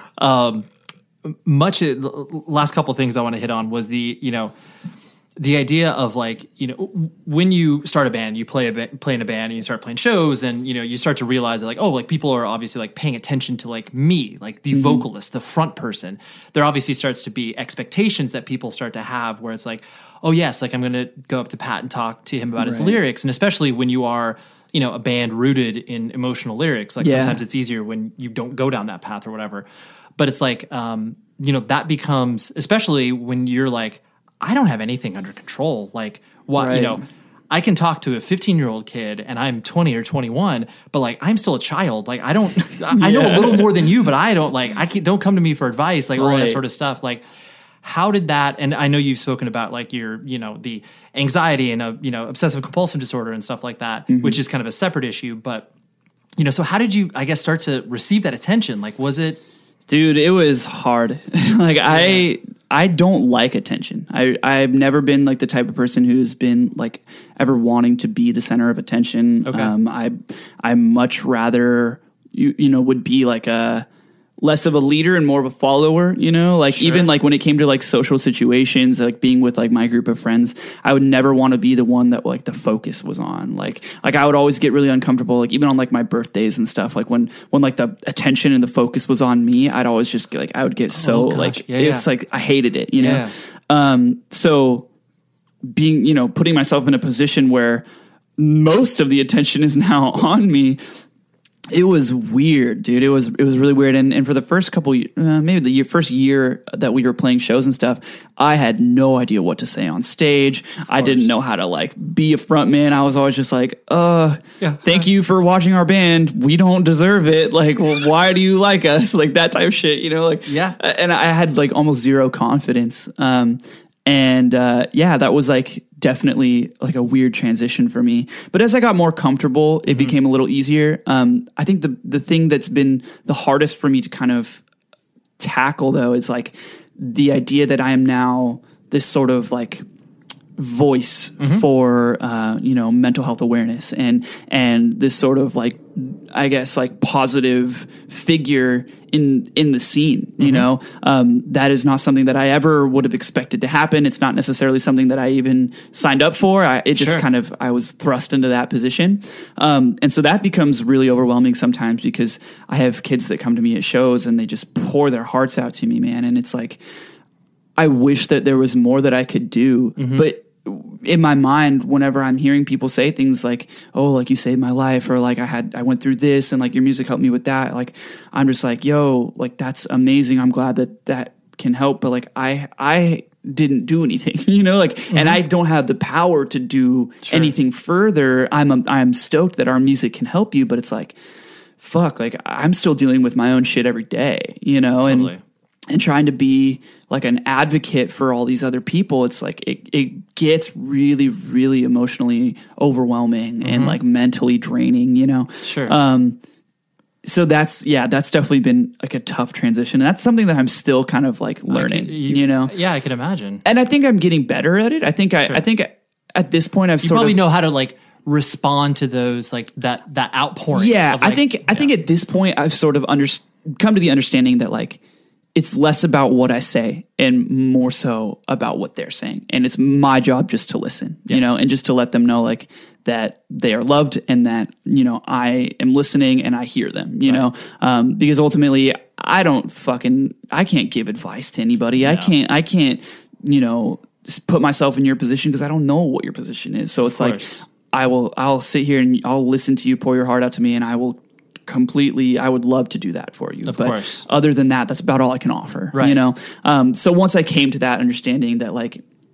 G: Um, much last couple of things I want to hit on was the, you know, the idea of like, you know, when you start a band, you play a ba- play in a band and you start playing shows, and you know, you start to realize that like, oh, like people are obviously like paying attention to like me, like the mm-hmm. vocalist, the front person. There obviously starts to be expectations that people start to have where it's like, oh yes, like I'm going to go up to Pat and talk to him about right. his lyrics. And especially when you are, you know, a band rooted in emotional lyrics, like yeah. sometimes it's easier when you don't go down that path or whatever. But it's like, um, you know, that becomes, especially when you're like, I don't have anything under control. Like, what, right. you know, I can talk to a fifteen year old kid and I'm twenty or twenty-one, but like, I'm still a child. Like, I don't, I know yeah. a little more than you, but I don't like, I can't, don't come to me for advice, like right. all that sort of stuff. Like, how did that, and I know you've spoken about like your, you know, the anxiety and, a, you know, obsessive compulsive disorder and stuff like that, mm-hmm. which is kind of a separate issue. But, you know, so how did you, I guess, start to receive that attention? Like, was it?
H: Dude, it was hard. like, yeah. I, I don't like attention. I, I've never been like the type of person who's been like ever wanting to be the center of attention.
G: Okay.
H: Um, I, I much rather, you, you know, would be like a less of a leader and more of a follower, you know, like sure. even like when it came to like social situations, like being with like my group of friends, I would never want to be the one that like the focus was on. Like, like I would always get really uncomfortable, like even on like my birthdays and stuff, like when, when like the attention and the focus was on me, I'd always just get, like, I would get so oh, like, yeah, it's yeah. like, I hated it, you yeah. know? Um, so being, you know, putting myself in a position where most of the attention is now on me, it was weird, dude. It was it was really weird. And and for the first couple, uh, maybe the year, first year that we were playing shows and stuff, I had no idea what to say on stage. I didn't know how to like be a front man. I was always just like, uh, yeah. thank you for watching our band. We don't deserve it. Like, well, why do you like us? Like that type of shit, you know? Like,
G: yeah.
H: And I had like almost zero confidence. Um, and uh, yeah, that was like definitely like a weird transition for me. But as I got more comfortable, it mm-hmm. became a little easier. Um, I think the the thing that's been the hardest for me to kind of tackle though is like the idea that I am now this sort of like voice mm-hmm. for uh, you know, mental health awareness and and this sort of like, I guess like positive figure in in the scene, you mm-hmm. know, um, that is not something that I ever would have expected to happen. It's not necessarily something that I even signed up for. I, it just sure. kind of, I was thrust into that position. Um, and so that becomes really overwhelming sometimes because I have kids that come to me at shows and they just pour their hearts out to me, man. And it's like, I wish that there was more that I could do, mm-hmm. but in my mind, whenever I'm hearing people say things like, oh, like you saved my life, or like I had, I went through this and like your music helped me with that. Like, I'm just like, yo, like that's amazing. I'm glad that that can help. But like, I, I didn't do anything, you know, like, mm-hmm. and I don't have the power to do sure. anything further. I'm, I'm stoked that our music can help you, but it's like, fuck, like I'm still dealing with my own shit every day, you know,
G: totally.
H: and and trying to be like an advocate for all these other people, it's like it, it gets really, really emotionally overwhelming mm-hmm. and like mentally draining, you know?
G: Sure.
H: Um, so that's, yeah, that's definitely been like a tough transition. And that's something that I'm still kind of like learning,
G: can,
H: you, you know?
G: Yeah, I can imagine.
H: And I think I'm getting better at it. I think I, sure. I think at this point I've
G: you
H: sort
G: probably
H: of
G: know how to like respond to those, like that, that outpouring.
H: Yeah.
G: Of like,
H: I think,
G: yeah.
H: I think at this point I've sort of under, come to the understanding that like, it's less about what I say and more so about what they're saying. And it's my job just to listen, yeah. you know, and just to let them know like that they are loved and that, you know, I am listening and I hear them, you right. know, um, because ultimately I don't fucking, I can't give advice to anybody. No. I can't, I can't, you know, just put myself in your position because I don't know what your position is. So it's like, I will, I'll sit here and I'll listen to you, pour your heart out to me, and I will completely, I would love to do that for you.
G: Of
H: but
G: course.
H: Other than that, that's about all I can offer,
G: right.
H: you know? Um, so once I came to that understanding that like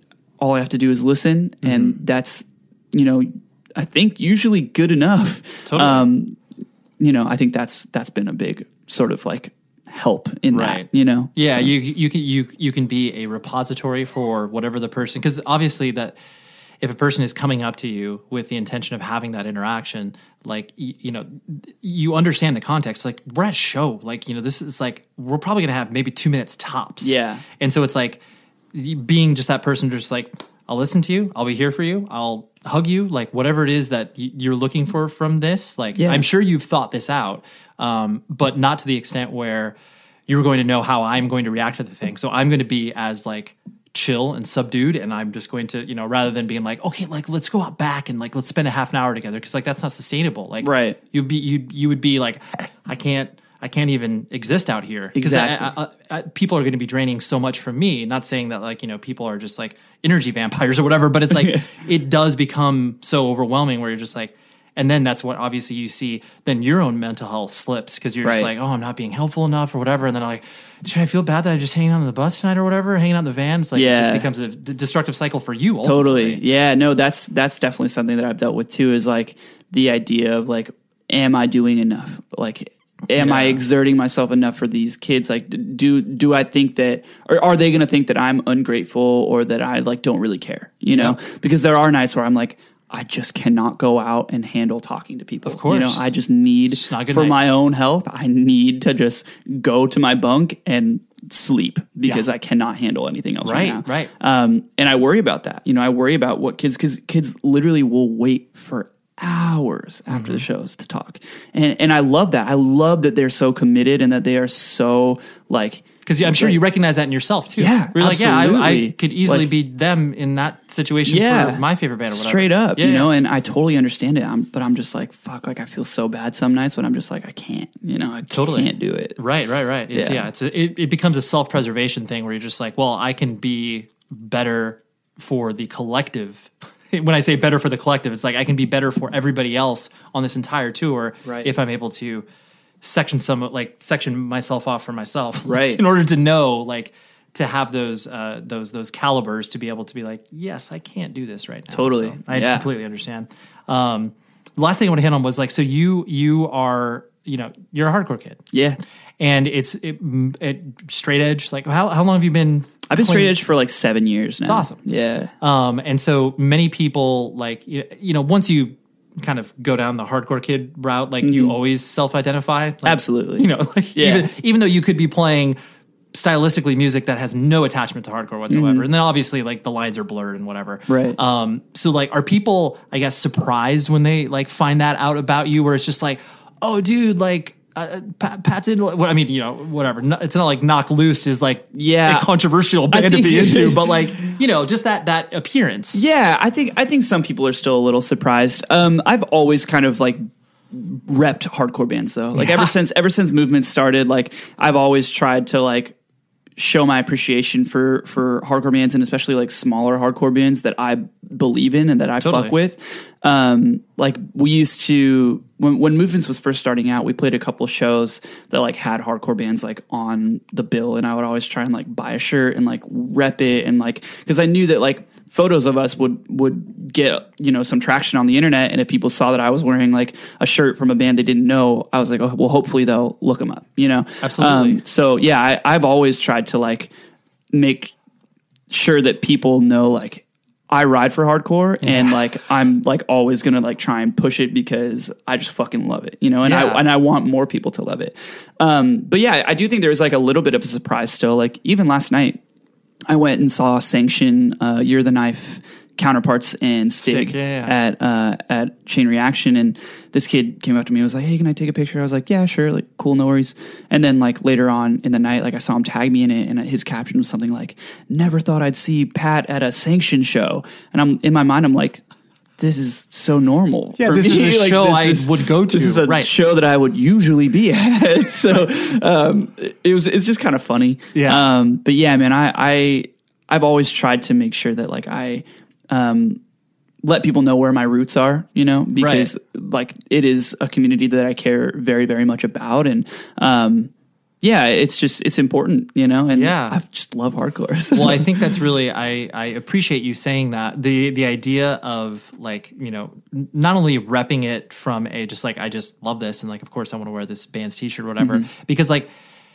H: all I have to do is listen, mm-hmm. and that's, you know, I think usually good enough.
F: Totally.
H: Um, you know, I think that's that's been a big sort of like help in
F: right.
H: that, you know?
F: Yeah,
H: so.
F: you you can you you can be a repository for whatever the person, because obviously that if a person is coming up to you with the intention of having that interaction, like, you, you know, you understand the context. Like, we're at a show, like, you know, this is like, we're probably going to have maybe two minutes tops.
H: Yeah.
F: And so it's like being just that person, just like, I'll listen to you. I'll be here for you. I'll hug you, like whatever it is that you're looking for from this. Like, yeah. I'm sure you've thought this out, um, but not to the extent where you're going to know how I'm going to react to the thing. So I'm going to be as like chill and subdued, and I'm just going to, you know, rather than being like, okay, like let's go out back and like let's spend a half an hour together, because like that's not sustainable. Like,
H: right?
F: You'd be you you would be like, I can't. I can't even exist out here.
H: Exactly.
F: I, I, I, people are going to be draining so much from me. Not saying that like, you know, people are just like energy vampires or whatever, but it's like, it does become so overwhelming where you're just like, and then that's what obviously you see, then your own mental health slips, because you're
H: right.
F: just like, oh, I'm not being helpful enough or whatever. And then I'm like, should I feel bad that I'm just hanging out on the bus tonight or whatever, hanging out in the van? It's like,
H: yeah.
F: it just becomes a d- destructive cycle for you. Ultimately.
H: Totally. Yeah, no, that's, that's definitely something that I've dealt with too, is like the idea of like, am I doing enough? Like, am yeah. I exerting myself enough for these kids? Like, do do I think that, or are they going to think that I'm ungrateful or that I like don't really care? You know, yeah. because there are nights where I'm like, I just cannot go out and handle talking to people.
F: Of course,
H: you know, I just need for
F: night.
H: my own health. I need to just go to my bunk and sleep, because yeah. I cannot handle anything else right, right now.
F: Right.
H: Um, and I worry about that. You know, I worry about what kids, because kids literally will wait for hours after mm-hmm. the shows to talk. And and I love that. I love that they're so committed and that they are so like,
F: because I'm sure you recognize that in yourself too.
H: Yeah,
F: We're like,
H: absolutely.
F: yeah, I, I could easily
H: like,
F: be them in that situation
H: yeah,
F: for my favorite band or whatever.
H: Straight up,
F: yeah,
H: you
F: yeah.
H: know, and I totally understand it. I'm, but I'm just like, fuck, like I feel so bad some nights, but I'm just like, I can't, you know, I
F: totally.
H: can't do it.
F: Right, right, right. It's, yeah, yeah it's a, it, it becomes a self-preservation thing where you're just like, well, I can be better for the collective. When I say better for the collective, it's like I can be better for everybody else on this entire tour
H: right.
F: if I'm able to section some like section myself off for myself,
H: right?
F: In order to know, like, to have those uh, those those calibers to be able to be like, yes, I can't do this right now.
H: Totally,
F: so I
H: yeah.
F: completely understand. Um, the last thing I want to hit on was like, so you you are you know you're a hardcore kid,
H: yeah,
F: and it's it, it straight edge. Like, how how long have you been?
H: I've been straight edge for like seven years now.
F: It's awesome.
H: Yeah.
F: Um, and so many people like, you you know, once you kind of go down the hardcore kid route, like mm-hmm. you always self-identify. Like,
H: absolutely.
F: You know, like
H: yeah.
F: even, even though you could be playing stylistically music that has no attachment to hardcore whatsoever. Mm-hmm. And then obviously like the lines are blurred and whatever.
H: Right.
F: Um, so like, are people, I guess, surprised when they like find that out about you, where it's just like, oh dude, like, Uh, Pat, Pat's in. What I mean, you know, whatever. No, it's not like Knock Loose is like
H: yeah.
F: a controversial band to be into, but like, you know, just that that appearance.
H: Yeah, I think I think some people are still a little surprised. Um, I've always kind of like repped hardcore bands though. Like yeah. ever since ever since movement started, like I've always tried to like show my appreciation for for hardcore bands, and especially like smaller hardcore bands that I believe in and that I
F: totally.
H: fuck with. Um, like we used to when when Movements was first starting out, we played a couple shows that like had hardcore bands like on the bill, and I would always try and like buy a shirt and like rep it, and like because I knew that like photos of us would would get, you know, some traction on the internet, and if people saw that I was wearing like a shirt from a band they didn't know, I was like, oh, well, hopefully they'll look them up, you know.
F: Absolutely.
H: Um, so yeah, I, I've always tried to like make sure that people know like I ride for hardcore, yeah. and like I'm like always gonna like try and push it because I just fucking love it, you know, and
F: yeah.
H: I and I want more people to love it. Um, but yeah, I do think there's like a little bit of a surprise still. Like even last night, I went and saw Sanction, uh, Year of the Knife, Counterparts, and Stig
F: Stig, yeah, yeah.
H: at uh, at Chain Reaction, and this kid came up to me and was like, "Hey, can I take a picture?" I was like, "Yeah, sure, like cool, no worries." And then like later on in the night, like I saw him tag me in it, and his caption was something like, "Never thought I'd see Pat at a Sanction show," and I'm in my mind, I'm like, this is so normal.
F: Yeah,
H: for
F: this
H: me.
F: is a
H: like,
F: show
H: this
F: I
H: is,
F: would go to.
H: This is a
F: right.
H: show that I would usually be at. So um, it was. It's just kind of funny.
F: Yeah.
H: Um, but yeah, man, I, I I've always tried to make sure that like I um, let people know where my roots are. You know, because right. like it is a community that I care very very much about, and um, yeah, it's just, it's important, you know, and
G: Yeah.
H: I just love hardcore.
G: Well, I think that's really, I, I appreciate you saying that. The the idea of like, you know, n- not only repping it from a, just like, I just love this. And like, of course I want to wear this band's t-shirt or whatever,
H: Mhm.
G: because like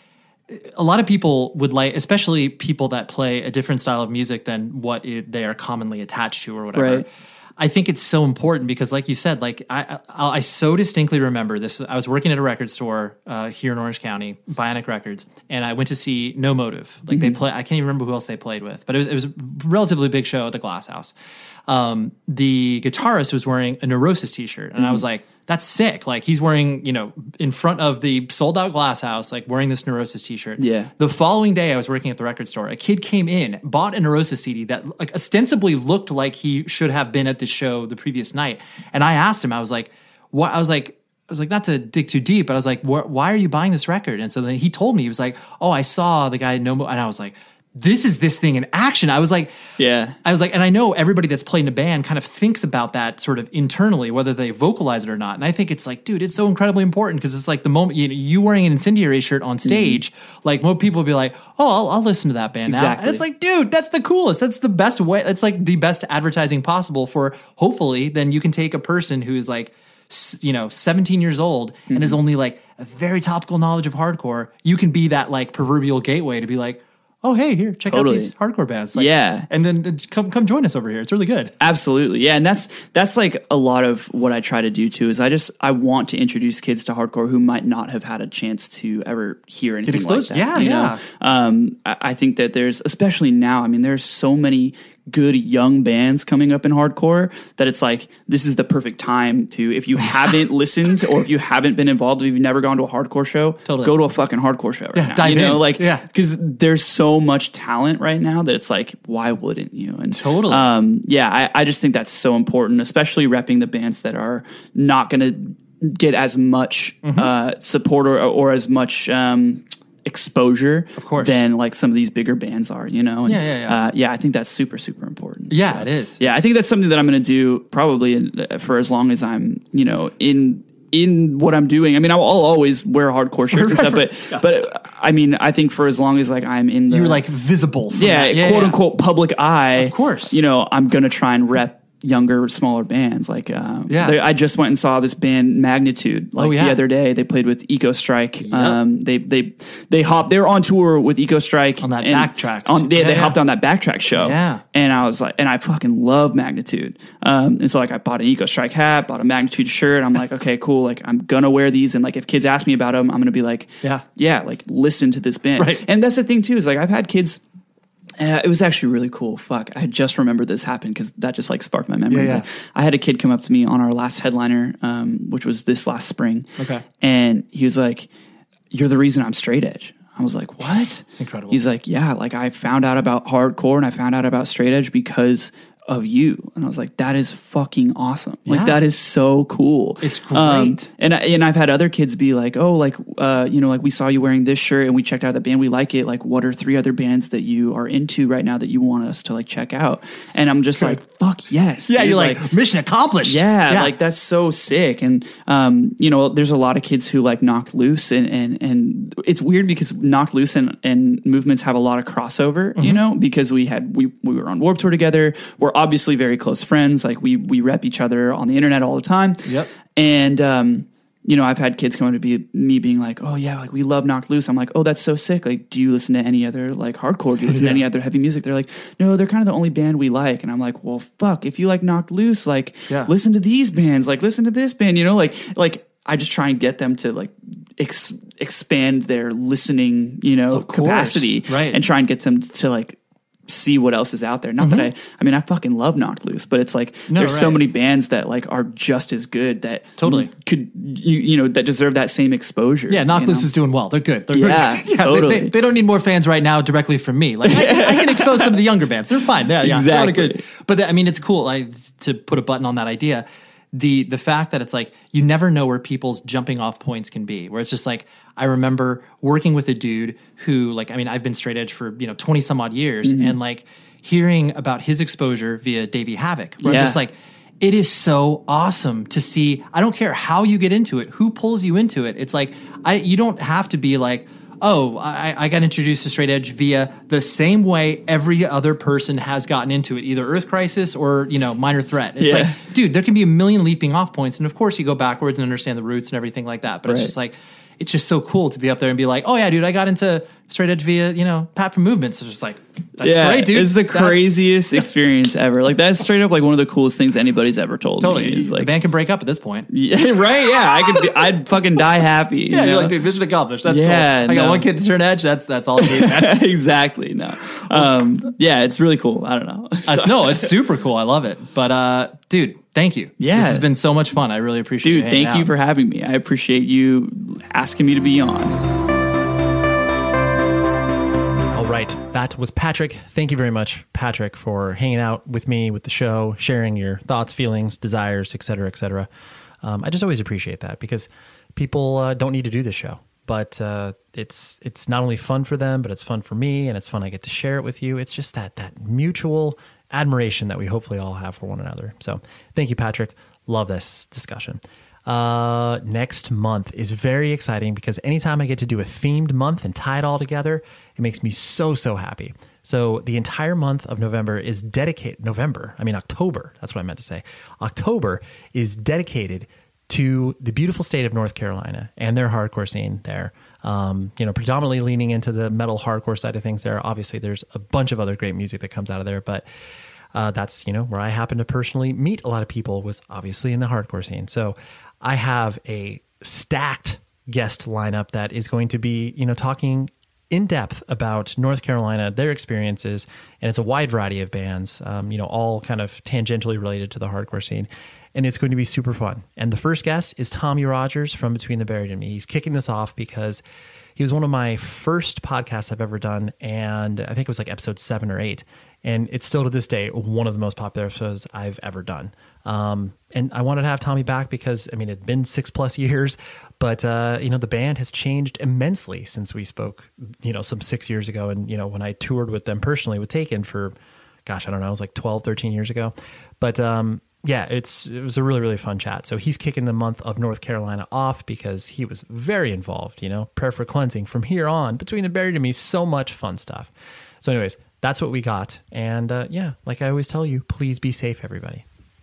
G: a lot of people would like, especially people that play a different style of music than what it, they are commonly attached to or whatever.
H: Right.
G: I think it's so important because, like you said, like I, I, I so distinctly remember this. I was working at a record store uh, here in Orange County, Bionic Records, and I went to see No Motive. Like they
H: Mhm.
G: play, I can't even remember who else they played with, but it was, it was a relatively big show at the Glass House. Um, the guitarist was wearing a Neurosis t-shirt, and I was
H: Mhm.
G: like, "That's sick!" Like he's wearing, you know, in front of the sold out Glass House, like wearing this Neurosis t-shirt.
H: Yeah.
G: The following day, I was working at the record store. A kid came in, bought a Neurosis C D that like ostensibly looked like he should have been at the show the previous night. And I asked him, I was like, "What?" I was like, I was like, not to dig too deep, but I was like, "Why are you buying this record?" And so then he told me, he was like, "Oh, I saw the guy No Mo," and I was like, this is this thing in action. I was like,
H: yeah,
G: I was like, and I know everybody that's played in a band kind of thinks about that sort of internally, whether they vocalize it or not. And I think it's like, dude, it's so incredibly important because it's like the moment you know, you wearing an Incendiary shirt on stage, mm-hmm. like most people will be like, oh, I'll, I'll listen to that band
H: exactly.
G: now. And it's like, dude, that's the coolest. That's the best way. It's like the best advertising possible for hopefully then you can take a person who is like, you know, seventeen years old mm-hmm. and is only like a very topical knowledge of hardcore. You can be that like proverbial gateway to be like, oh, hey, here, check
H: totally.
G: out these hardcore bands. Like,
H: yeah.
G: And then uh, come come join us over here. It's really good.
H: Absolutely. Yeah. And that's that's like a lot of what I try to do too is I just I want to introduce kids to hardcore who might not have had a chance to ever hear anything
G: Get exposed?
H: like that.
G: Yeah,
H: you
G: yeah.
H: know? Um, I, I think that there's, especially now, I mean, there's so many good young bands coming up in hardcore that it's like this is the perfect time to, if you haven't listened or if you haven't been involved, if you've never gone to a hardcore show,
G: totally.
H: go to a fucking hardcore show right
G: yeah,
H: now.
G: Dive
H: you know,
G: in.
H: like
G: yeah.
H: because there's so much talent right now that it's like, why wouldn't you? And
G: totally.
H: Um, yeah, I, I just think that's so important, especially repping the bands that are not going to get as much mm-hmm. uh, support or, or as much um, exposure
G: of course.
H: than like some of these bigger bands are, you know? And,
G: yeah, yeah, yeah.
H: Uh, yeah, I think that's super, super important.
G: Yeah,
H: so,
G: it is.
H: Yeah,
G: it's,
H: I think that's something that I'm going to do probably in, for as long as I'm, you know, in in what I'm doing. I mean, I'll, I'll always wear hardcore shirts and stuff, but yeah. but I mean, I think for as long as like I'm in the...
G: You're like visible.
H: Yeah, yeah, quote
G: yeah.
H: unquote public eye.
G: Of course.
H: You know, I'm going to try and rep younger, smaller bands. Like, um,
G: yeah.
H: they, I just went and saw this band Magnitude like
G: oh, yeah.
H: the other day. They played with Eco Strike.
G: Yep.
H: Um, they they they hopped. They were on tour with Eco Strike
G: on that
H: and
G: backtrack.
H: On, they,
G: yeah,
H: they
G: yeah.
H: hopped on that backtrack show.
G: Yeah,
H: and I was like, and I fucking love Magnitude. Um, and so like I bought an Eco Strike hat, bought a Magnitude shirt. I'm like, okay, cool. Like I'm gonna wear these, and like if kids ask me about them, I'm gonna be like,
G: yeah,
H: yeah, like listen to this band.
G: Right.
H: And that's the thing too is like I've had kids. Uh, it was actually really cool. Fuck, I just remembered this happened because that just like sparked my memory.
G: Yeah, yeah.
H: But I had a kid come up to me on our last headliner, um, which was this last spring.
G: Okay,
H: and he was like, "You're the reason I'm straight edge." I was like, "What?"
G: It's incredible.
H: He's like, "Yeah, like I found out about hardcore and I found out about straight edge because of you." And I was like, that is fucking awesome. Like
G: yeah.
H: that is so cool.
G: It's great.
H: Um, and I, and I've had other kids be like, oh, like, uh, you know, like we saw you wearing this shirt and we checked out the band. We like it. Like, what are three other bands that you are into right now that you want us to like check out? And I'm just like, fuck yes.
G: Yeah.
H: dude.
G: You're like, like mission accomplished.
H: Yeah,
G: yeah.
H: Like that's so sick. And, um, you know, there's a lot of kids who like Knocked Loose and, and, and it's weird because Knocked Loose and, and movements have a lot of crossover, mm-hmm. you know, because we had, we, we were on Warped Tour together. We're obviously very close friends. Like we we rep each other on the internet all the time.
G: Yep.
H: And um, you know, I've had kids come to be me being like, "Oh yeah, like we love Knocked Loose." I'm like, "Oh, that's so sick. Like, do you listen to any other like hardcore? Do you listen
G: yeah.
H: to any other heavy music?" They're like, "No, they're kind of the only band we like." And I'm like, "Well, fuck. If you like Knocked Loose, like
G: yeah.
H: listen to these bands. Like listen to this band. You know, like like I just try and get them to like ex- expand their listening, you know, capacity,
G: right?
H: And try and get them to like see what else is out there. Not mm-hmm. that I, I mean, I fucking love Knocked Loose, but it's like,
G: no,
H: there's
G: right.
H: so many bands that like are just as good that
G: totally
H: could, you, you know, that deserve that same exposure.
G: Yeah. Knocked Loose
H: know?
G: is doing well. They're good. They're
H: yeah,
G: good. yeah
H: totally.
G: They, they, they don't need more fans right now directly from me. Like I, I can expose some of the younger bands. They're fine. Yeah, yeah.
H: Exactly.
G: They're good. But the, I mean, it's cool like, to put a button on that idea. The the fact that it's like you never know where people's jumping off points can be. Where it's just like I remember working with a dude who like I mean I've been straight edge for you know twenty some odd years mm-hmm. and like hearing about his exposure via Davey Havoc. Where
H: yeah.
G: I'm just like it is so awesome to see. I don't care how you get into it, who pulls you into it. It's like I you don't have to be like oh, I, I got introduced to straight edge via the same way every other person has gotten into it, either Earth Crisis or, you know, Minor Threat. It's
H: Yeah.
G: like, dude, there can be a million leaping off points. And of course you go backwards and understand the roots and everything like that. But
H: Right.
G: it's just like, it's just so cool to be up there and be like, oh yeah, dude, I got into straight edge via, you know, Pat from Movements. It's just like, that's
H: yeah,
G: great, dude.
H: It's the
G: That's-
H: craziest experience ever. Like that's straight up like one of the coolest things anybody's ever told
G: Totally.
H: me. Is
G: the
H: like,
G: band can break up at this point.
H: yeah, right? Yeah, I could. Be, I'd fucking die happy.
G: Yeah,
H: you
G: you're
H: know?
G: like, dude, mission accomplished. That's
H: Yeah,
G: cool. I got
H: no.
G: one kid to turn edge. That's that's all I need, man.
H: exactly. No. Um, yeah, it's really cool. I don't know.
G: Uh, no, it's super cool. I love it. But uh, dude, thank you.
H: Yeah.
G: This has been so much fun. I really appreciate
H: Dude,
G: you
H: thank
G: hanging
H: you
G: out.
H: for having me. I appreciate you asking me to be on.
F: All right, that was Patrick. Thank you very much, Patrick, for hanging out with me, with the show, sharing your thoughts, feelings, desires, et cetera, et cetera. Um, I just always appreciate that because people uh, don't need to do this show, but uh, it's it's not only fun for them, but it's fun for me, and it's fun I get to share it with you. It's just that that mutual admiration that we hopefully all have for one another. So thank you, Patrick. Love this discussion. Uh, next month is very exciting because anytime I get to do a themed month and tie it all together, it makes me so, so happy. So the entire month of November is dedicated, November, I mean October, that's what I meant to say. October is dedicated to the beautiful state of North Carolina and their hardcore scene there. Um, you know, predominantly leaning into the metal hardcore side of things there. Obviously, there's a bunch of other great music that comes out of there, but uh, that's, you know, where I happen to personally meet a lot of people was obviously in the hardcore scene. So I have a stacked guest lineup that is going to be, you know, talking in depth about North Carolina, their experiences, and it's a wide variety of bands, um, you know, all kind of tangentially related to the hardcore scene. And it's going to be super fun. And the first guest is Tommy Rogers from Between the Buried and Me. He's kicking this off because he was one of my first podcasts I've ever done. And I think it was like episode seven or eight. And it's still to this day one of the most popular episodes I've ever done. Um, and I wanted to have Tommy back because, I mean, it'd been six plus years, but, uh, you know, the band has changed immensely since we spoke, you know, some six years ago. And, you know, when I toured with them personally with Taken for, gosh, I don't know, it was like twelve, thirteen years ago. But, um, yeah, it's, it was a really, really fun chat. So he's kicking the month of North Carolina off because he was very involved, you know, prayer for cleansing from here on, Between the Buried and Me, so much fun stuff. So anyways, that's what we got. And, uh, yeah, like I always tell you, please be safe, everybody.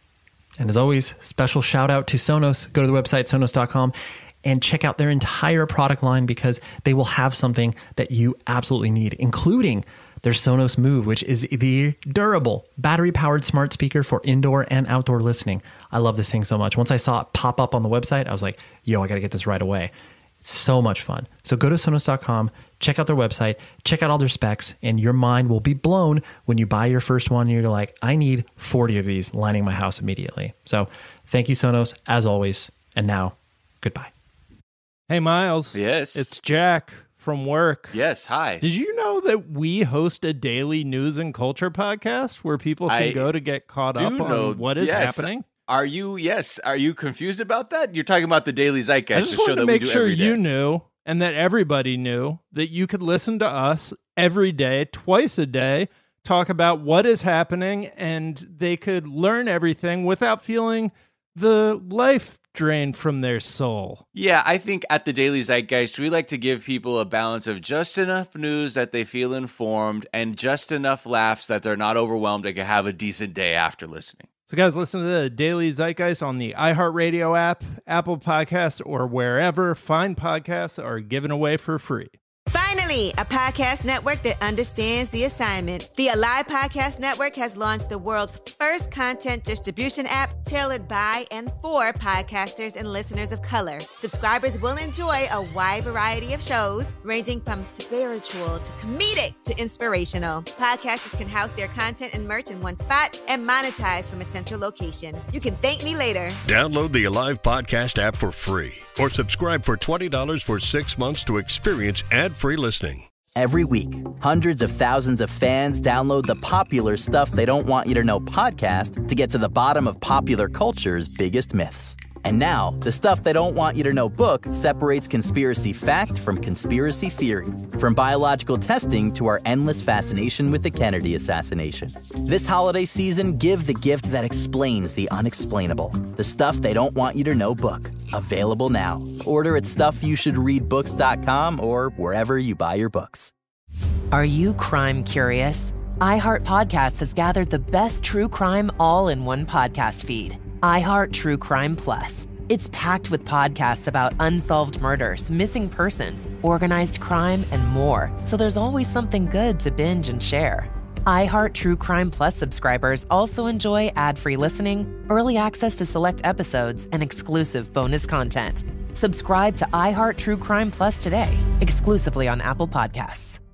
F: And as always, special shout out to Sonos. Go to the website, sonos dot com, and check out their entire product line because they will have something that you absolutely need, including their Sonos Move, which is the durable, battery-powered smart speaker for indoor and outdoor listening. I love this thing so much. Once I saw it pop up on the website, I was like, yo, I got to get this right away. It's so much fun. So go to sonos dot com, check out their website, check out all their specs, and your mind will be blown when you buy your first one and you're like, I need forty of these lining my house immediately. So thank you, Sonos, as always. And now, goodbye.
O: Hey, Miles.
P: Yes.
O: It's Jack from work.
P: Yes, hi.
O: Did you know that we host a daily news and culture podcast where people can
P: I
O: go to get caught
P: do
O: up
P: know-
O: on what is
P: yes.
O: happening?
P: Are you, yes, are you confused about that? You're talking about the Daily
O: I
P: Zeitgeist,
O: just
P: the show
O: wanted
P: that
O: to
P: we
O: make
P: do
O: sure
P: every day.
O: you knew and that everybody knew that you could listen to us every day, twice a day, talk about what is happening, and they could learn everything without feeling the life drained from their soul.
P: Yeah, I think at the Daily Zeitgeist, we like to give people a balance of just enough news that they feel informed and just enough laughs that they're not overwhelmed and can have a decent day after listening.
O: So guys, listen to the Daily Zeitgeist on the iHeartRadio app, Apple Podcasts, or wherever fine podcasts are given away for free.
Q: Finally, a podcast network that understands the assignment. The Alive Podcast Network has launched the world's first content distribution app tailored by and for podcasters and listeners of color. Subscribers will enjoy a wide variety of shows, ranging from spiritual to comedic to inspirational. Podcasters can house their content and merch in one spot and monetize from a central location. You can thank me later.
R: Download the Alive Podcast app for free or subscribe for twenty dollars for six months to experience ad-free listening.
M: Every week, hundreds of thousands of fans download the popular Stuff They Don't Want You to Know podcast to get to the bottom of popular culture's biggest myths. And now, the Stuff They Don't Want You to Know book separates conspiracy fact from conspiracy theory, from biological testing to our endless fascination with the Kennedy assassination. This holiday season, give the gift that explains the unexplainable. The Stuff They Don't Want You to Know book. Available now. Order at stuff you should read books dot com or wherever you buy your books.
S: Are you crime curious? iHeartPodcasts has gathered the best true crime all in one podcast feed. iHeart True Crime Plus. It's packed with podcasts about unsolved murders, missing persons, organized crime, and more, so there's always something good to binge and share. iHeart True Crime Plus subscribers also enjoy ad-free listening, early access to select episodes, and exclusive bonus content. Subscribe to iHeart True Crime Plus today, exclusively on Apple Podcasts.